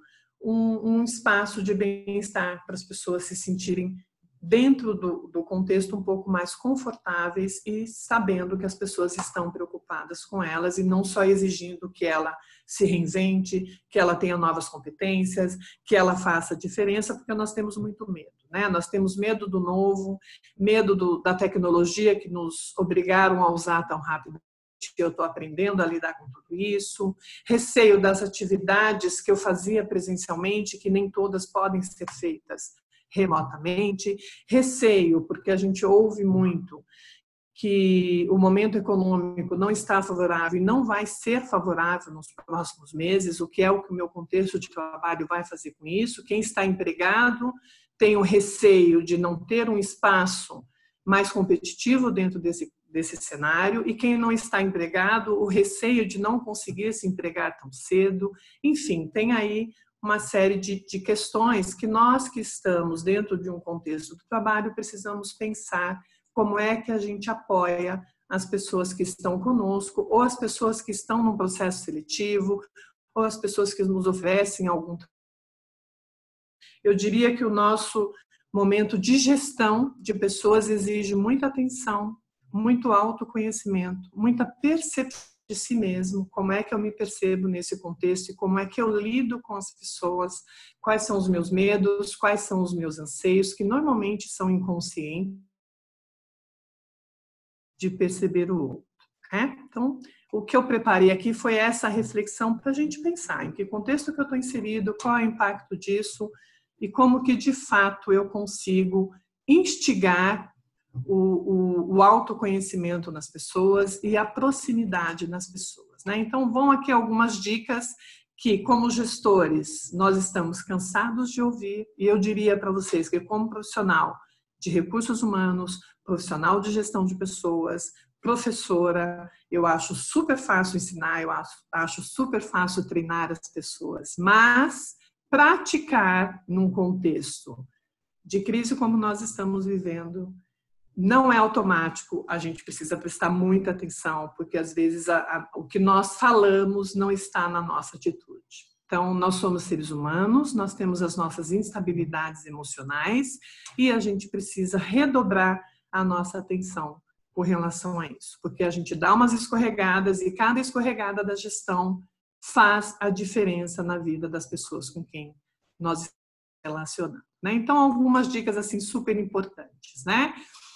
um espaço de bem-estar para as pessoas se sentirem dentro do contexto um pouco mais confortáveis e sabendo que as pessoas estão preocupadas com elas e não só exigindo que ela se reinvente, que ela tenha novas competências, que ela faça diferença, porque nós temos muito medo, né? Nós temos medo do novo, medo da tecnologia que nos obrigaram a usar tão rápido. Eu estou aprendendo a lidar com tudo isso, receio das atividades que eu fazia presencialmente, que nem todas podem ser feitas remotamente, receio, porque a gente ouve muito que o momento econômico não está favorável e não vai ser favorável nos próximos meses, o que é o que o meu contexto de trabalho vai fazer com isso. Quem está empregado tem o receio de não ter um espaço mais competitivo dentro desse cenário, e quem não está empregado, o receio de não conseguir se empregar tão cedo. Enfim, tem aí uma série de questões que nós que estamos dentro de um contexto do trabalho precisamos pensar como é que a gente apoia as pessoas que estão conosco, ou as pessoas que estão num processo seletivo, ou as pessoas que nos oferecem algum trabalho. Eu diria que o nosso momento de gestão de pessoas exige muita atenção, muito autoconhecimento, muita percepção de si mesmo, como é que eu me percebo nesse contexto e como é que eu lido com as pessoas, quais são os meus medos, quais são os meus anseios, que normalmente são inconscientes, de perceber o outro, né? Então, o que eu preparei aqui foi essa reflexão para a gente pensar em que contexto que eu estou inserido, qual é o impacto disso e como que de fato eu consigo instigar o autoconhecimento nas pessoas e a proximidade nas pessoas, né? Então, vão aqui algumas dicas que, como gestores, nós estamos cansados de ouvir, e eu diria para vocês que, como profissional de recursos humanos, profissional de gestão de pessoas, professora, eu acho super fácil ensinar, eu acho super fácil treinar as pessoas, mas praticar num contexto de crise como nós estamos vivendo não é automático, a gente precisa prestar muita atenção, porque às vezes o que nós falamos não está na nossa atitude. Então, nós somos seres humanos, nós temos as nossas instabilidades emocionais e a gente precisa redobrar a nossa atenção com relação a isso, porque a gente dá umas escorregadas e cada escorregada da gestão faz a diferença na vida das pessoas com quem nós relacionamos, né? Então, algumas dicas assim super importantes, né?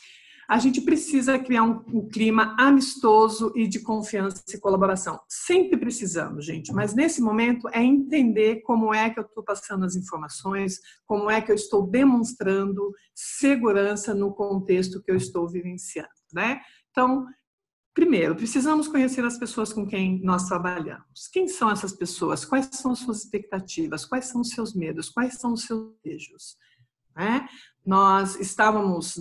A gente precisa criar um clima amistoso e de confiança e colaboração. Sempre precisamos, gente, mas nesse momento é entender como é que eu estou passando as informações, como é que eu estou demonstrando segurança no contexto que eu estou vivenciando, né? Então, primeiro, precisamos conhecer as pessoas com quem nós trabalhamos. Quem são essas pessoas? Quais são as suas expectativas? Quais são os seus medos? Quais são os seus desejos? Né? Nós estávamos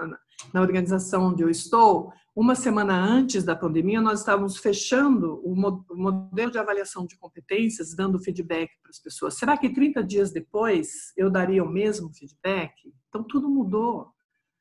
na organização onde eu estou, uma semana antes da pandemia, nós estávamos fechando o modelo de avaliação de competências, dando feedback para as pessoas. Será que 30 dias depois eu daria o mesmo feedback? Então, tudo mudou.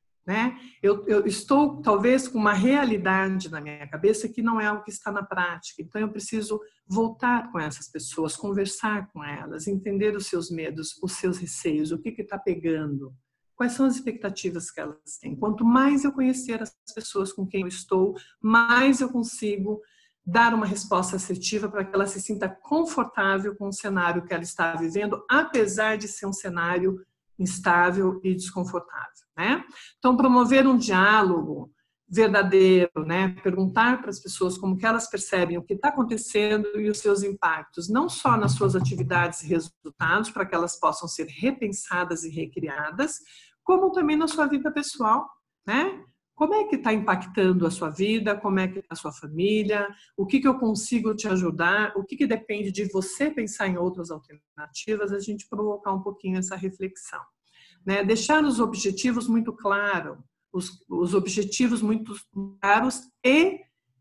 Né? Eu estou, talvez, com uma realidade na minha cabeça que não é o que está na prática. Então, eu preciso voltar com essas pessoas, conversar com elas, entender os seus medos, os seus receios, o que está pegando. Quais são as expectativas que elas têm? Quanto mais eu conhecer as pessoas com quem eu estou, mais eu consigo dar uma resposta assertiva para que ela se sinta confortável com o cenário que ela está vivendo, apesar de ser um cenário instável e desconfortável, né? Então, promover um diálogo verdadeiro, né? Perguntar para as pessoas como que elas percebem o que está acontecendo e os seus impactos, não só nas suas atividades e resultados, para que elas possam ser repensadas e recriadas, como também na sua vida pessoal, né? Como é que está impactando a sua vida? Como é que está a sua família? O que eu consigo te ajudar? O que depende de você pensar em outras alternativas? A gente provocar um pouquinho essa reflexão, né? Deixar os objetivos muito claros, os objetivos muito claros e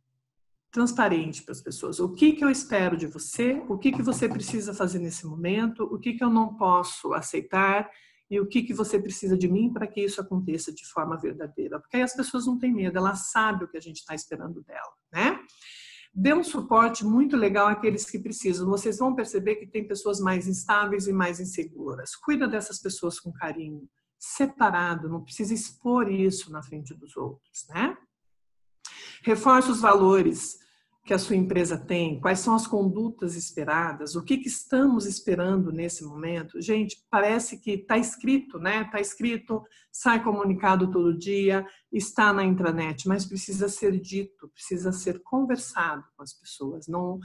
transparente para as pessoas. O que eu espero de você? O que você precisa fazer nesse momento? O que eu não posso aceitar? E o que você precisa de mim para que isso aconteça de forma verdadeira? Porque aí as pessoas não têm medo, elas sabem o que a gente está esperando dela, né? Dê um suporte muito legal àqueles que precisam. Vocês vão perceber que tem pessoas mais instáveis e mais inseguras. Cuida dessas pessoas com carinho, separado, não precisa expor isso na frente dos outros, né? Reforce os valores que a sua empresa tem, quais são as condutas esperadas, o que estamos esperando nesse momento. Gente, parece que está escrito, né? Está escrito, sai comunicado todo dia, está na intranet, mas precisa ser dito, precisa ser conversado com as pessoas. Não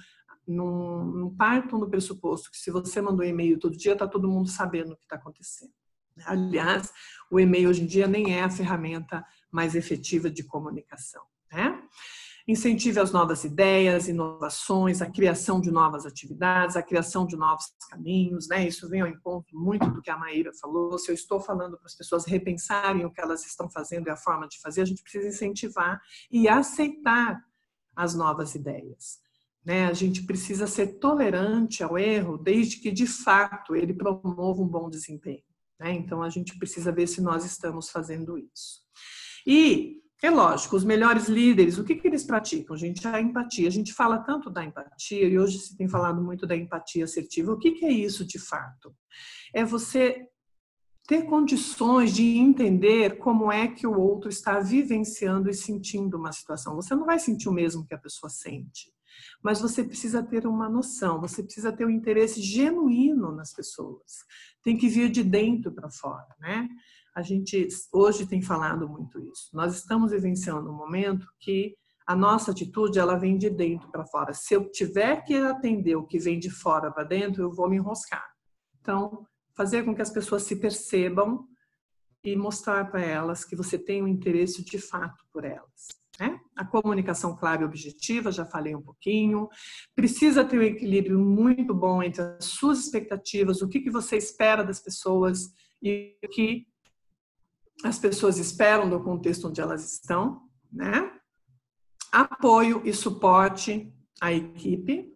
partam do pressuposto que se você mandou e-mail todo dia, está todo mundo sabendo o que está acontecendo. Aliás, o e-mail hoje em dia nem é a ferramenta mais efetiva de comunicação, né? Incentive as novas ideias, inovações, a criação de novas atividades, a criação de novos caminhos, né? Isso vem ao encontro muito do que a Maíra falou. Se eu estou falando para as pessoas repensarem o que elas estão fazendo e a forma de fazer, a gente precisa incentivar e aceitar as novas ideias, né? A gente precisa ser tolerante ao erro, desde que, de fato, ele promova um bom desempenho, né? Então, a gente precisa ver se nós estamos fazendo isso. E é lógico, os melhores líderes, o que eles praticam, gente? A empatia. A gente fala tanto da empatia e hoje se tem falado muito da empatia assertiva. O que é isso de fato? É você ter condições de entender como é que o outro está vivenciando e sentindo uma situação. Você não vai sentir o mesmo que a pessoa sente, mas você precisa ter uma noção, você precisa ter um interesse genuíno nas pessoas. Tem que vir de dentro para fora, né? A gente hoje tem falado muito isso. Nós estamos vivenciando um momento que a nossa atitude ela vem de dentro para fora. Se eu tiver que atender o que vem de fora para dentro, eu vou me enroscar. Então, fazer com que as pessoas se percebam e mostrar para elas que você tem um interesse de fato por elas, né? A comunicação clara e objetiva, já falei um pouquinho. Precisa ter um equilíbrio muito bom entre as suas expectativas, o que você espera das pessoas e o que as pessoas esperam do contexto onde elas estão, né? apoio e suporte à equipe,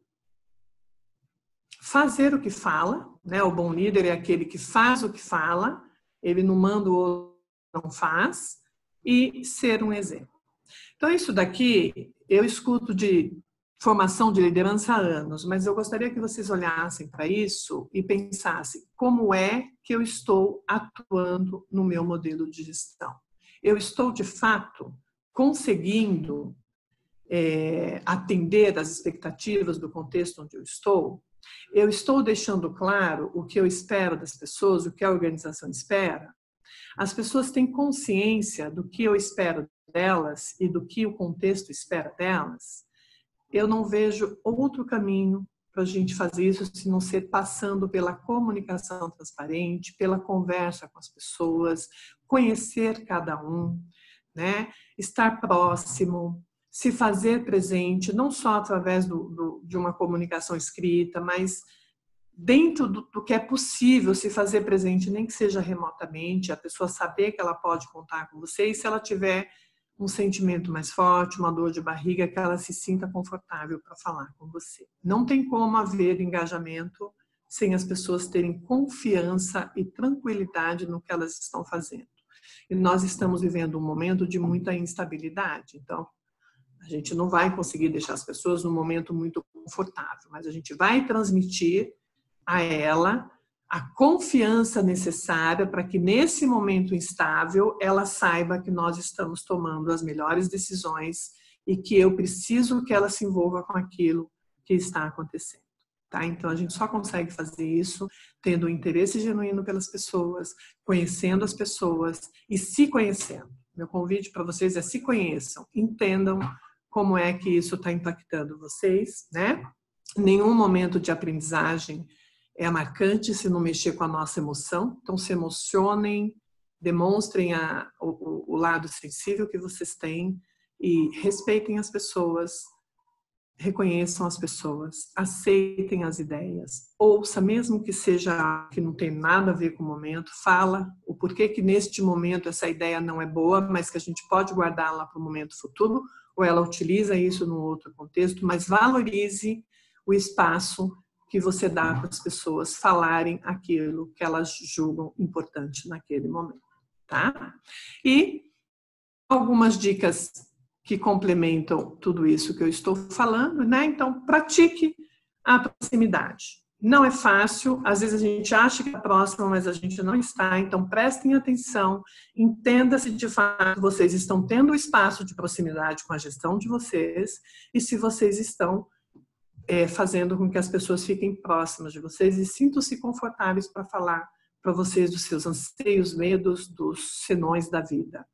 fazer o que fala, né? O bom líder é aquele que faz o que fala, ele não manda o outro, não faz, e ser um exemplo. Então, isso daqui, eu escuto de formação de liderança há anos, mas eu gostaria que vocês olhassem para isso e pensassem como é que eu estou atuando no meu modelo de gestão. Eu estou, de fato, conseguindo atender às expectativas do contexto onde eu estou? Eu estou deixando claro o que eu espero das pessoas, o que a organização espera? As pessoas têm consciência do que eu espero delas e do que o contexto espera delas? Eu não vejo outro caminho para a gente fazer isso se não ser passando pela comunicação transparente, pela conversa com as pessoas, conhecer cada um, né? Estar próximo, se fazer presente, não só através de uma comunicação escrita, mas dentro do que é possível se fazer presente, nem que seja remotamente, a pessoa saber que ela pode contar com você, e se ela tiver um sentimento mais forte, uma dor de barriga, que ela se sinta confortável para falar com você. Não tem como haver engajamento sem as pessoas terem confiança e tranquilidade no que elas estão fazendo. E nós estamos vivendo um momento de muita instabilidade, então a gente não vai conseguir deixar as pessoas num momento muito confortável, mas a gente vai transmitir a ela a confiança necessária para que nesse momento instável ela saiba que nós estamos tomando as melhores decisões e que eu preciso que ela se envolva com aquilo que está acontecendo. Tá? Então a gente só consegue fazer isso tendo um interesse genuíno pelas pessoas, conhecendo as pessoas e se conhecendo. Meu convite para vocês é se conheçam, entendam como é que isso está impactando vocês, né? Nenhum momento de aprendizagem é marcante se não mexer com a nossa emoção. Então, se emocionem, demonstrem o lado sensível que vocês têm e respeitem as pessoas, reconheçam as pessoas, aceitem as ideias, ouça, mesmo que seja que não tem nada a ver com o momento, fala o porquê que neste momento essa ideia não é boa, mas que a gente pode guardá-la para o momento futuro, ou ela utiliza isso num outro contexto, mas valorize o espaço que você dá para as pessoas falarem aquilo que elas julgam importante naquele momento, tá? E algumas dicas que complementam tudo isso que eu estou falando, né? Então, pratique a proximidade. Não é fácil, às vezes a gente acha que é próximo, mas a gente não está, então prestem atenção, entenda se de fato vocês estão tendo espaço de proximidade com a gestão de vocês e se vocês estão fazendo com que as pessoas fiquem próximas de vocês e sintam-se confortáveis para falar para vocês dos seus anseios, medos, dos senões da vida.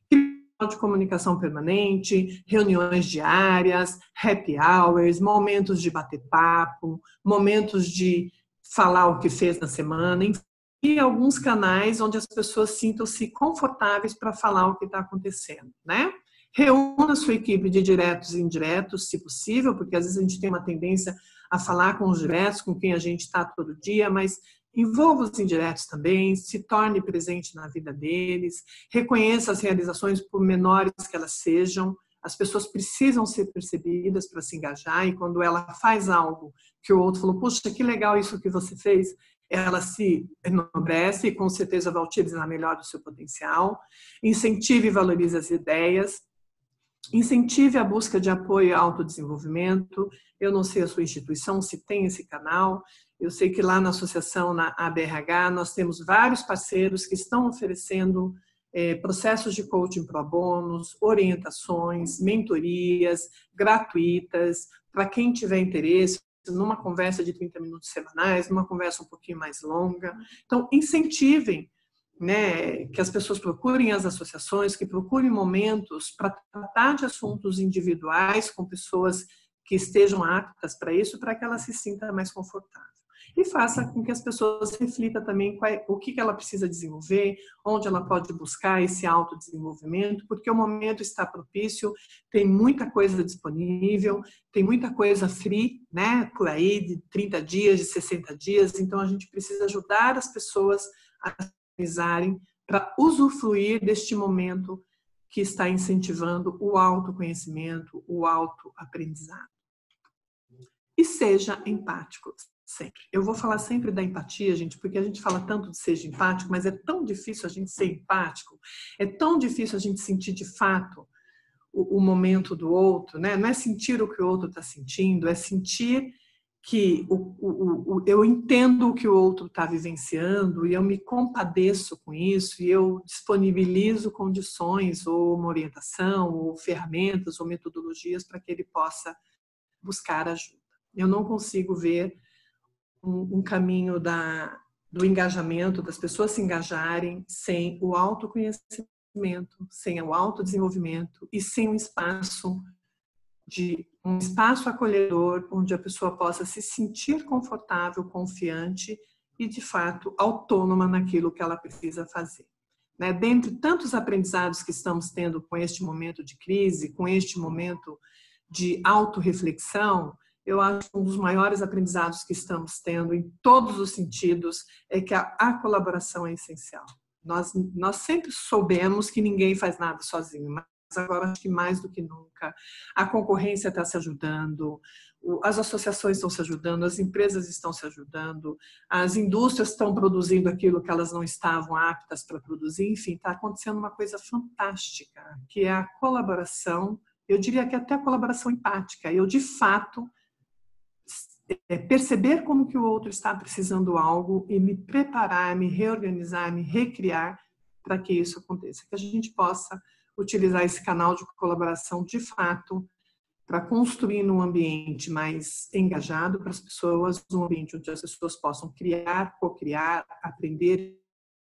De comunicação permanente, reuniões diárias, happy hours, momentos de bater papo, momentos de falar o que fez na semana, e alguns canais onde as pessoas sintam-se confortáveis para falar o que está acontecendo, né? Reúna sua equipe de diretos e indiretos, se possível, porque às vezes a gente tem uma tendência a falar com os diretos, com quem a gente está todo dia, mas envolva os indiretos também, se torne presente na vida deles, reconheça as realizações por menores que elas sejam. As pessoas precisam ser percebidas para se engajar, e quando ela faz algo que o outro falou, puxa, que legal isso que você fez, ela se enobrece e com certeza vai utilizar melhor o seu potencial. Incentive e valorize as ideias. Incentive a busca de apoio e autodesenvolvimento. Eu não sei a sua instituição se tem esse canal. Eu sei que lá na associação, na ABRH, nós temos vários parceiros que estão oferecendo processos de coaching pro bono, orientações, mentorias gratuitas, para quem tiver interesse, numa conversa de 30 minutos semanais, numa conversa um pouquinho mais longa. Então, incentivem, né, que as pessoas procurem as associações, que procurem momentos para tratar de assuntos individuais com pessoas que estejam aptas para isso, para que ela se sinta mais confortável. E faça com que as pessoas reflitam também o que ela precisa desenvolver, onde ela pode buscar esse autodesenvolvimento, porque o momento está propício, tem muita coisa disponível, tem muita coisa free, né, por aí, de 30 dias, de 60 dias, então a gente precisa ajudar as pessoas a organizarem para usufruir deste momento que está incentivando o autoconhecimento, o autoaprendizado. E seja empático sempre. Eu vou falar sempre da empatia, gente, porque a gente fala tanto de seja empático, mas é tão difícil a gente ser empático, é tão difícil a gente sentir de fato o momento do outro, né? Não é sentir o que o outro está sentindo, é sentir que eu entendo o que o outro está vivenciando e eu me compadeço com isso e eu disponibilizo condições ou uma orientação ou ferramentas ou metodologias para que ele possa buscar ajuda. Eu não consigo ver um caminho do engajamento, das pessoas se engajarem sem o autoconhecimento, sem o autodesenvolvimento e sem um espaço acolhedor onde a pessoa possa se sentir confortável, confiante e, de fato, autônoma naquilo que ela precisa fazer. Né? Dentre tantos aprendizados que estamos tendo com este momento de crise, com este momento de autorreflexão, eu acho que um dos maiores aprendizados que estamos tendo em todos os sentidos é que a colaboração é essencial. Nós sempre soubemos que ninguém faz nada sozinho, mas agora acho que mais do que nunca a concorrência está se ajudando, as associações estão se ajudando, as empresas estão se ajudando, as indústrias estão produzindo aquilo que elas não estavam aptas para produzir, enfim, está acontecendo uma coisa fantástica, que é a colaboração, eu diria que até a colaboração empática, eu de fato perceber como que o outro está precisando algo e me preparar, me reorganizar, me recriar para que isso aconteça, que a gente possa utilizar esse canal de colaboração de fato para construir um ambiente mais engajado para as pessoas, um ambiente onde as pessoas possam criar, co-criar, aprender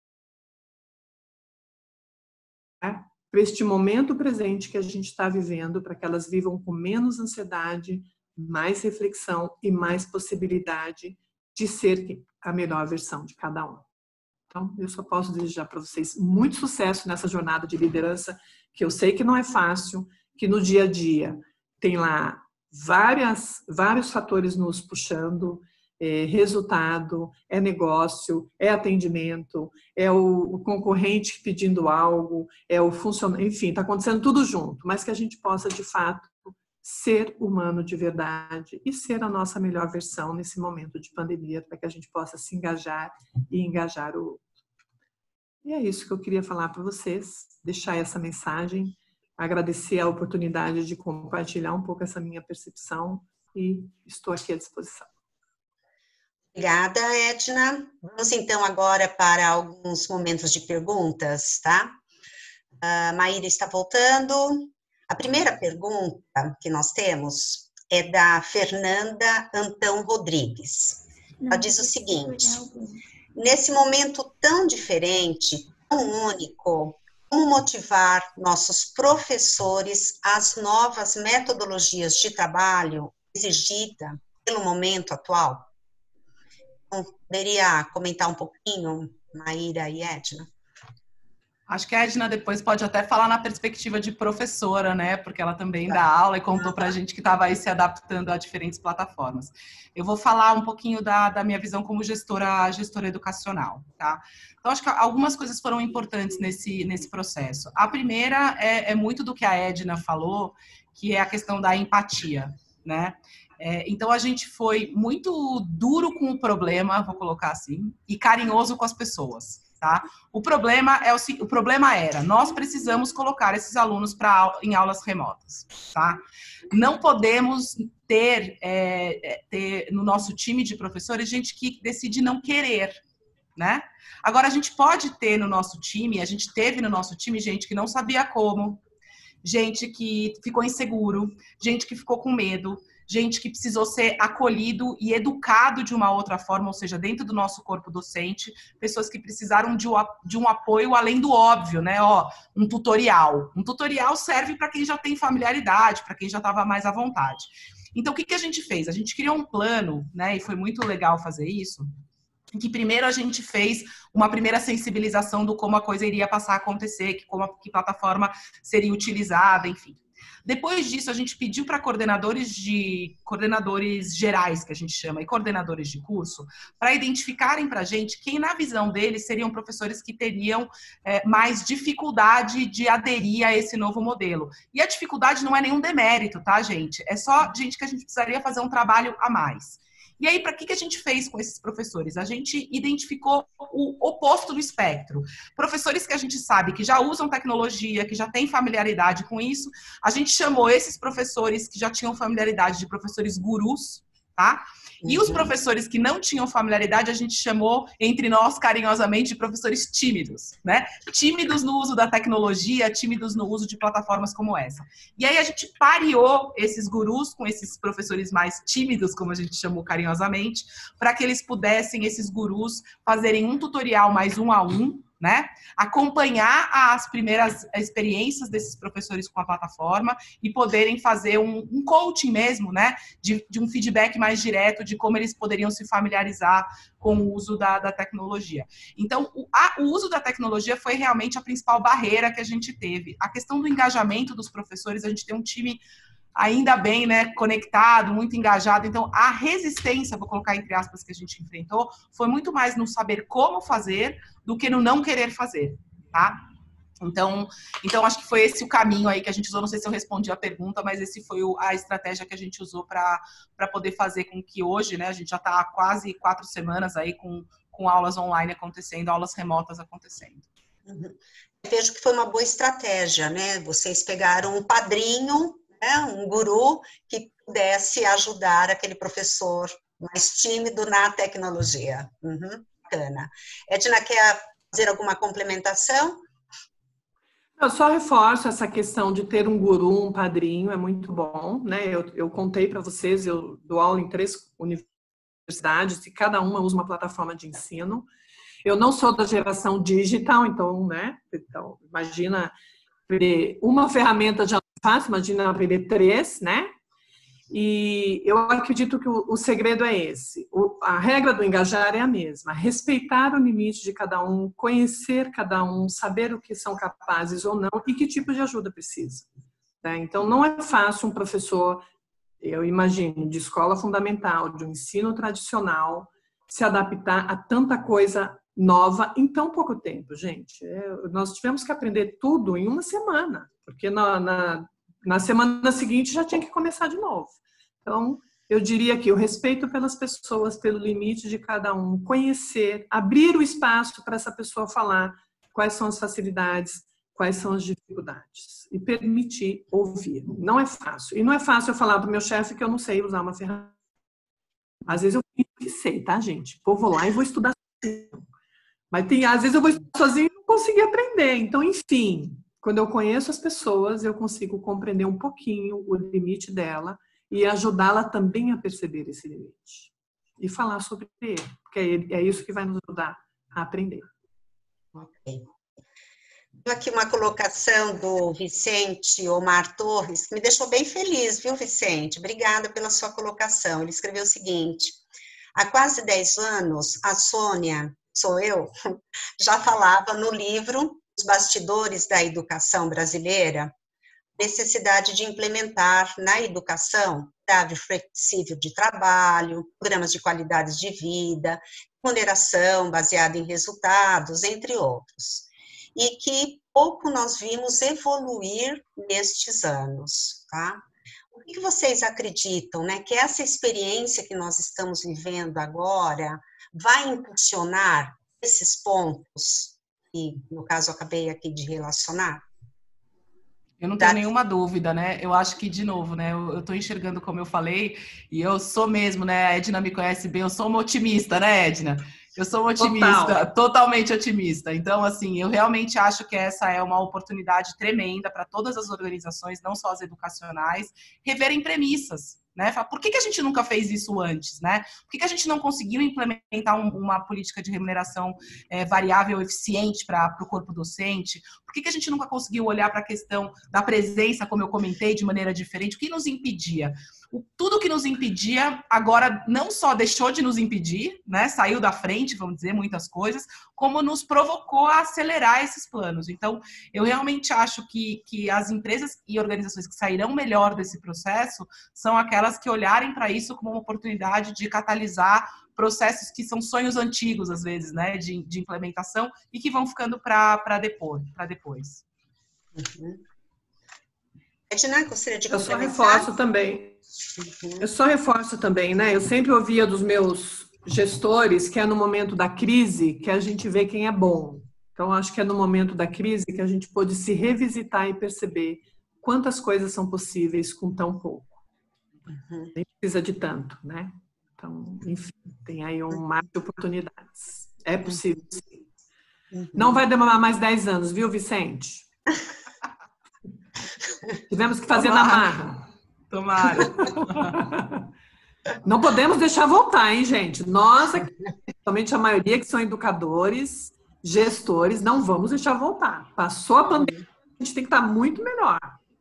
para este momento presente que a gente está vivendo, para que elas vivam com menos ansiedade, mais reflexão e mais possibilidade de ser a melhor versão de cada um. Então, eu só posso desejar para vocês muito sucesso nessa jornada de liderança, que eu sei que não é fácil, que no dia a dia tem lá vários fatores nos puxando, resultado, é negócio, é atendimento, é o concorrente pedindo algo, é o funcionário, enfim, está acontecendo tudo junto, mas que a gente possa, de fato, ser humano de verdade e ser a nossa melhor versão nesse momento de pandemia, para que a gente possa se engajar e engajar o outro. E é isso que eu queria falar para vocês, deixar essa mensagem, agradecer a oportunidade de compartilhar um pouco essa minha percepção e estou aqui à disposição. Obrigada, Edna. Vamos então agora para alguns momentos de perguntas, tá? A Maíra está voltando. A primeira pergunta que nós temos é da Fernanda Antão Rodrigues. Ela diz o seguinte: nesse momento tão diferente, tão único, como motivar nossos professores às novas metodologias de trabalho exigidas pelo momento atual? Então, poderia comentar um pouquinho, Maíra e Edna? Acho que a Edna depois pode até falar na perspectiva de professora, né? Porque ela também dá aula e contou para a gente que estava aí se adaptando a diferentes plataformas. Eu vou falar um pouquinho da minha visão como gestora educacional, tá? Então, acho que algumas coisas foram importantes nesse processo. A primeira é muito do que a Edna falou, que é a questão da empatia, né? Então, a gente foi muito duro com o problema, vou colocar assim, e carinhoso com as pessoas. Tá? O problema era, nós precisamos colocar esses alunos em aulas remotas. Tá? Não podemos ter no nosso time de professores gente que decide não querer. Né? Agora, a gente pode ter no nosso time, a gente teve no nosso time gente que não sabia como, gente que ficou inseguro, gente que ficou com medo, gente que precisou ser acolhido e educado de uma outra forma, ou seja, dentro do nosso corpo docente, pessoas que precisaram de um apoio além do óbvio, né? Um tutorial. Um tutorial serve para quem já tem familiaridade, para quem já estava mais à vontade. Então, o que a gente fez? A gente criou um plano, né? E foi muito legal fazer isso, em que primeiro a gente fez uma primeira sensibilização do como a coisa iria passar a acontecer, que plataforma seria utilizada, enfim. Depois disso, a gente pediu para coordenadores gerais, que a gente chama, e coordenadores de curso, para identificarem para a gente quem, na visão deles, seriam professores que teriam mais dificuldade de aderir a esse novo modelo. E a dificuldade não é nenhum demérito, tá, gente? É só gente que a gente precisaria fazer um trabalho a mais. E aí, para que a gente fez com esses professores? A gente identificou o oposto do espectro. Professores que a gente sabe que já usam tecnologia, que já têm familiaridade com isso, a gente chamou esses professores que já tinham familiaridade de professores gurus, tá? E os professores que não tinham familiaridade, a gente chamou, entre nós, carinhosamente, de professores tímidos, né? Tímidos no uso da tecnologia, tímidos no uso de plataformas como essa. E aí a gente pareou esses gurus com esses professores mais tímidos, como a gente chamou carinhosamente, para que eles pudessem, esses gurus, fazerem um tutorial mais 1 a 1, né? Acompanhar as primeiras experiências desses professores com a plataforma e poderem fazer um coaching mesmo, né? De um feedback mais direto de como eles poderiam se familiarizar com o uso da tecnologia. Então, o uso da tecnologia foi realmente a principal barreira que a gente teve. A questão do engajamento dos professores, a gente tem um time ainda bem, né, conectado, muito engajado. Então, a resistência, vou colocar entre aspas, que a gente enfrentou, foi muito mais no saber como fazer do que no não querer fazer, tá? Então acho que foi esse o caminho aí que a gente usou. Não sei se eu respondi a pergunta, mas esse foi a estratégia que a gente usou para poder fazer com que hoje, né, a gente já está há quase 4 semanas aí com aulas online acontecendo, aulas remotas acontecendo. Uhum. Eu vejo que foi uma boa estratégia, né? Vocês pegaram um padrinho, um guru que pudesse ajudar aquele professor mais tímido na tecnologia. Bacana. Edna, quer fazer alguma complementação? Eu só reforço essa questão de ter um guru, um padrinho, é muito bom, né? Eu contei para vocês, eu dou aula em 3 universidades e cada uma usa uma plataforma de ensino. Eu não sou da geração digital, então, né? Então, imagina aprender uma ferramenta já não é fácil, imagina aprender 3, né? E eu acredito que o segredo é esse. A regra do engajar é a mesma. Respeitar o limite de cada um, conhecer cada um, saber o que são capazes ou não e que tipo de ajuda precisa. Né? Então, não é fácil um professor, eu imagino, de escola fundamental, de um ensino tradicional, se adaptar a tanta coisa nova em tão pouco tempo, gente. Nós tivemos que aprender tudo em uma semana, porque na semana seguinte já tinha que começar de novo. Então, eu diria que o respeito pelas pessoas, pelo limite de cada um, conhecer, abrir o espaço para essa pessoa falar quais são as facilidades, quais são as dificuldades e permitir ouvir. Não é fácil. E não é fácil eu falar para o meu chefe que eu não sei usar uma ferramenta. Às vezes eu fingo que sei, tá, gente? Eu vou lá e vou estudar sozinho. Mas às vezes eu vou estudar sozinho e não consegui aprender. Então, enfim, quando eu conheço as pessoas, eu consigo compreender um pouquinho o limite dela e ajudá-la também a perceber esse limite. E falar sobre ele, porque é isso que vai nos ajudar a aprender. Ok. Aqui uma colocação do Vicente Omar Torres, que me deixou bem feliz, viu, Vicente? Obrigada pela sua colocação. Ele escreveu o seguinte: há quase 10 anos, a Sônia, sou eu, já falava no livro Os Bastidores da Educação Brasileira, necessidade de implementar na educação horário flexível de trabalho, programas de qualidade de vida, remuneração baseada em resultados, entre outros. E que pouco nós vimos evoluir nestes anos, tá? O que vocês acreditam, né, que essa experiência que nós estamos vivendo agora vai impulsionar esses pontos, e no caso eu acabei aqui de relacionar? Eu não tenho nenhuma dúvida, né? Eu acho que, de novo, né? Eu tô enxergando como eu falei, e eu sou mesmo, né? A Edna me conhece bem, eu sou uma otimista, né, Edna? Eu sou uma otimista, totalmente otimista. Então, assim, eu realmente acho que essa é uma oportunidade tremenda para todas as organizações, não só as educacionais, reverem premissas, né? Fala, por que a gente nunca fez isso antes, né? Por que a gente não conseguiu implementar uma política de remuneração variável eficiente para o corpo docente? Por que a gente nunca conseguiu olhar para a questão da presença, como eu comentei, de maneira diferente? O que nos impedia? Tudo que nos impedia, agora não só deixou de nos impedir, né? Saiu da frente, vamos dizer, muitas coisas, como nos provocou a acelerar esses planos. Então, eu realmente acho que as empresas e organizações que sairão melhor desse processo são aquelas que olharem para isso como uma oportunidade de catalisar processos que são sonhos antigos, às vezes, né? De implementação e que vão ficando para depois. Uhum. Edna, gostaria de complementar? Eu só reforço também, né? Eu sempre ouvia dos meus gestores que é no momento da crise que a gente vê quem é bom. Então, acho que é no momento da crise que a gente pode se revisitar e perceber quantas coisas são possíveis com tão pouco. Nem precisa de tanto, né? Então, enfim, tem aí um mar de oportunidades. É possível, sim. Não vai demorar mais 10 anos, viu, Vicente? Tivemos que fazer na marra. Tomara. Não podemos deixar voltar, hein, gente? Nós, principalmente a maioria que são educadores, gestores, não vamos deixar voltar. Passou a pandemia, a gente tem que estar muito melhor.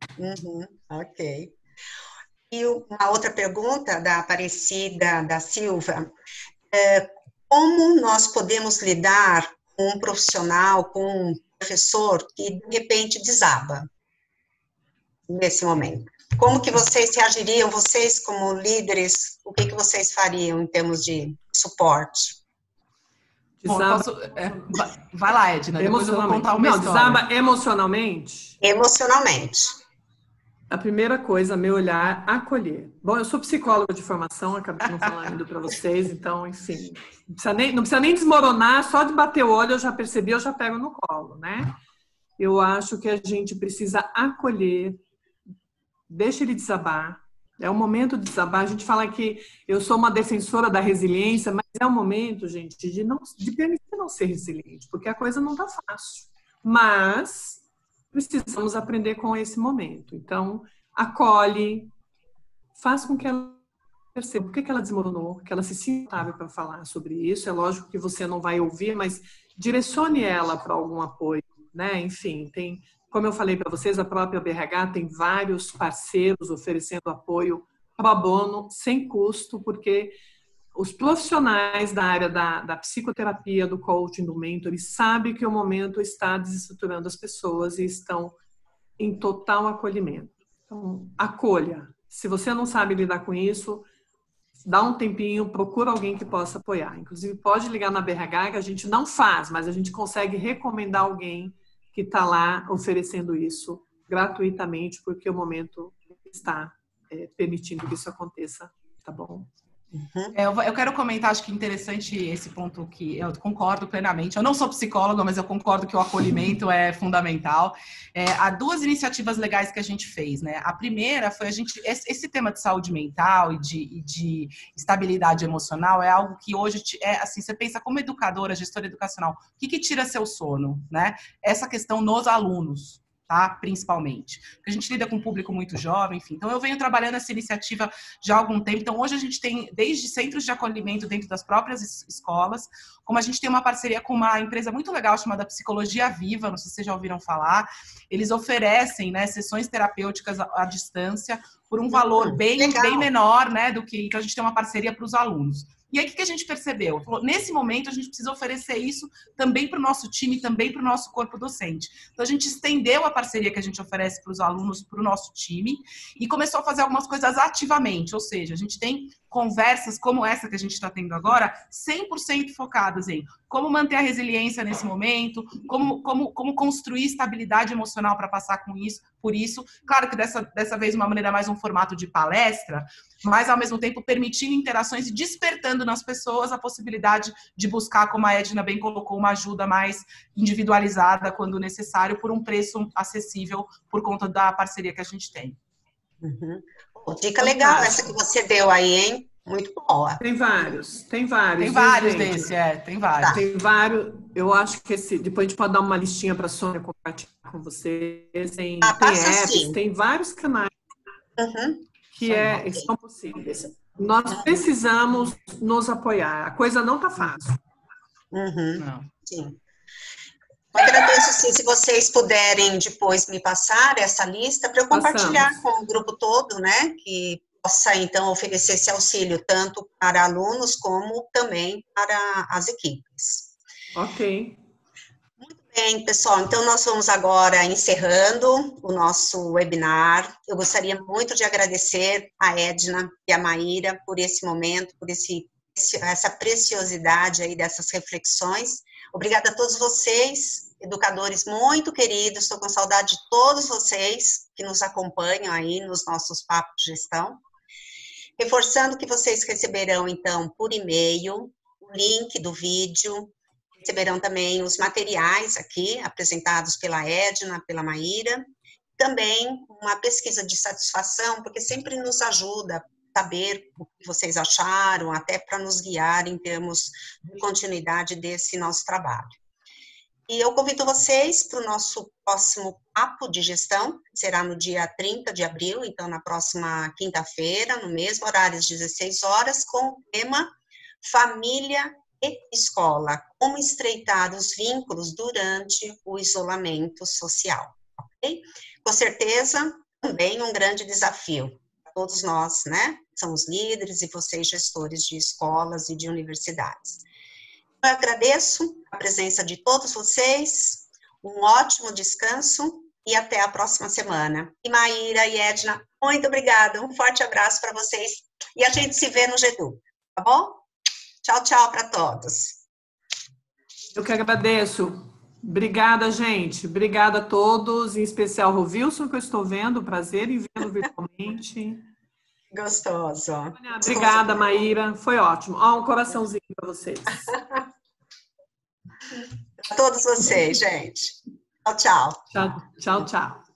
Ok. E uma outra pergunta da Aparecida da Silva. Como nós podemos lidar com um profissional, com um professor que, de repente, desaba nesse momento? Como que vocês reagiriam, vocês como líderes, o que vocês fariam em termos de suporte? Bom, vai lá, Edna, depois eu vou contar uma história. Desaba emocionalmente? Emocionalmente. A primeira coisa, meu olhar, acolher. Bom, eu sou psicóloga de formação, acabei não falando para vocês, então, enfim, não precisa nem desmoronar, só de bater o olho eu já percebi, eu já pego no colo, né? Eu acho que a gente precisa acolher, deixa ele desabar, é o momento de desabar. A gente fala que eu sou uma defensora da resiliência, mas é o momento, gente, de permitir não ser resiliente, porque a coisa não está fácil. Mas precisamos aprender com esse momento. Então, acolhe, faz com que ela perceba por que ela desmoronou, que ela se sinta confortável para falar sobre isso. É lógico que você não vai ouvir, mas direcione ela para algum apoio, né? Enfim, como eu falei para vocês, a própria BRH tem vários parceiros oferecendo apoio pro bono, sem custo, porque os profissionais da área da psicoterapia, do coaching, do mentor, eles sabem que o momento está desestruturando as pessoas e estão em total acolhimento. Então, acolha. Se você não sabe lidar com isso, dá um tempinho, procura alguém que possa apoiar. Inclusive, pode ligar na BRH, que a gente não faz, mas a gente consegue recomendar alguém que está lá oferecendo isso gratuitamente, porque o momento está permitindo que isso aconteça, tá bom? Eu quero comentar, acho que é interessante esse ponto que eu concordo plenamente. Eu não sou psicóloga, mas eu concordo que o acolhimento é fundamental. Há duas iniciativas legais que a gente fez, né? A primeira foi esse tema de saúde mental e de estabilidade emocional é algo que hoje assim, você pensa como educadora, gestora educacional, o que tira seu sono, né? Essa questão nos alunos. Tá? Principalmente. Porque a gente lida com um público muito jovem, enfim. Então, eu venho trabalhando essa iniciativa já há algum tempo. Então, hoje a gente tem, desde centros de acolhimento dentro das próprias escolas, como a gente tem uma parceria com uma empresa muito legal chamada Psicologia Viva, não sei se vocês já ouviram falar. Eles oferecem, né, sessões terapêuticas à distância por um valor bem menor, né, do que... Então, a gente tem uma parceria para os alunos. E aí, o que a gente percebeu? Nesse momento, a gente precisa oferecer isso também para o nosso time, também para o nosso corpo docente. Então, a gente estendeu a parceria que a gente oferece para os alunos, para o nosso time, e começou a fazer algumas coisas ativamente. Ou seja, a gente tem conversas como essa que a gente está tendo agora, 100% focadas em como manter a resiliência nesse momento, como construir estabilidade emocional para passar por isso. Claro que dessa vez uma maneira mais um formato de palestra, mas ao mesmo tempo permitindo interações e despertando nas pessoas a possibilidade de buscar, como a Edna bem colocou, uma ajuda mais individualizada quando necessário, por um preço acessível por conta da parceria que a gente tem. Dica legal essa que você deu aí, hein? Muito boa. Tem vários. Tem vários desses, tem vários. Tá. Tem vários. Eu acho que depois a gente pode dar uma listinha para a Sônia compartilhar com vocês. Tem apps, tem vários canais. são possíveis. Nós precisamos nos apoiar. A coisa não está fácil. Não. Sim. Eu agradeço, sim, se vocês puderem depois me passar essa lista para eu compartilhar com o grupo todo, né, que possa, então, oferecer esse auxílio tanto para alunos como também para as equipes. Ok. Muito bem, pessoal, então nós vamos agora encerrando o nosso webinar. Eu gostaria muito de agradecer a Edna e a Maíra por esse momento, por essa preciosidade aí dessas reflexões. Obrigada a todos vocês, educadores muito queridos, estou com saudade de todos vocês que nos acompanham aí nos nossos papos de gestão. Reforçando que vocês receberão, então, por e-mail, o link do vídeo, receberão também os materiais aqui, apresentados pela Edna, pela Maíra, também uma pesquisa de satisfação, porque sempre nos ajuda a saber o que vocês acharam, até para nos guiar em termos de continuidade desse nosso trabalho. E eu convido vocês para o nosso próximo papo de gestão, que será no dia 30 de abril, então na próxima quinta-feira, no mesmo horário, às 16 horas, com o tema Família e Escola, como estreitar os vínculos durante o isolamento social, ok? Com certeza, também um grande desafio para todos nós, né? Somos líderes e vocês gestores de escolas e de universidades. Eu agradeço a presença de todos vocês, um ótimo descanso e até a próxima semana. E Maíra e Edna, muito obrigada, um forte abraço para vocês e a gente se vê no GEDU, tá bom? Tchau, tchau para todos. Eu que agradeço. Obrigada, gente. Obrigada a todos, em especial o Wilson, que eu estou vendo, prazer em vê-lo virtualmente. Gostoso. Obrigada, Maíra. Foi ótimo. Ó, um coraçãozinho para vocês. Para todos vocês, gente. Tchau, tchau. Tchau, tchau, tchau.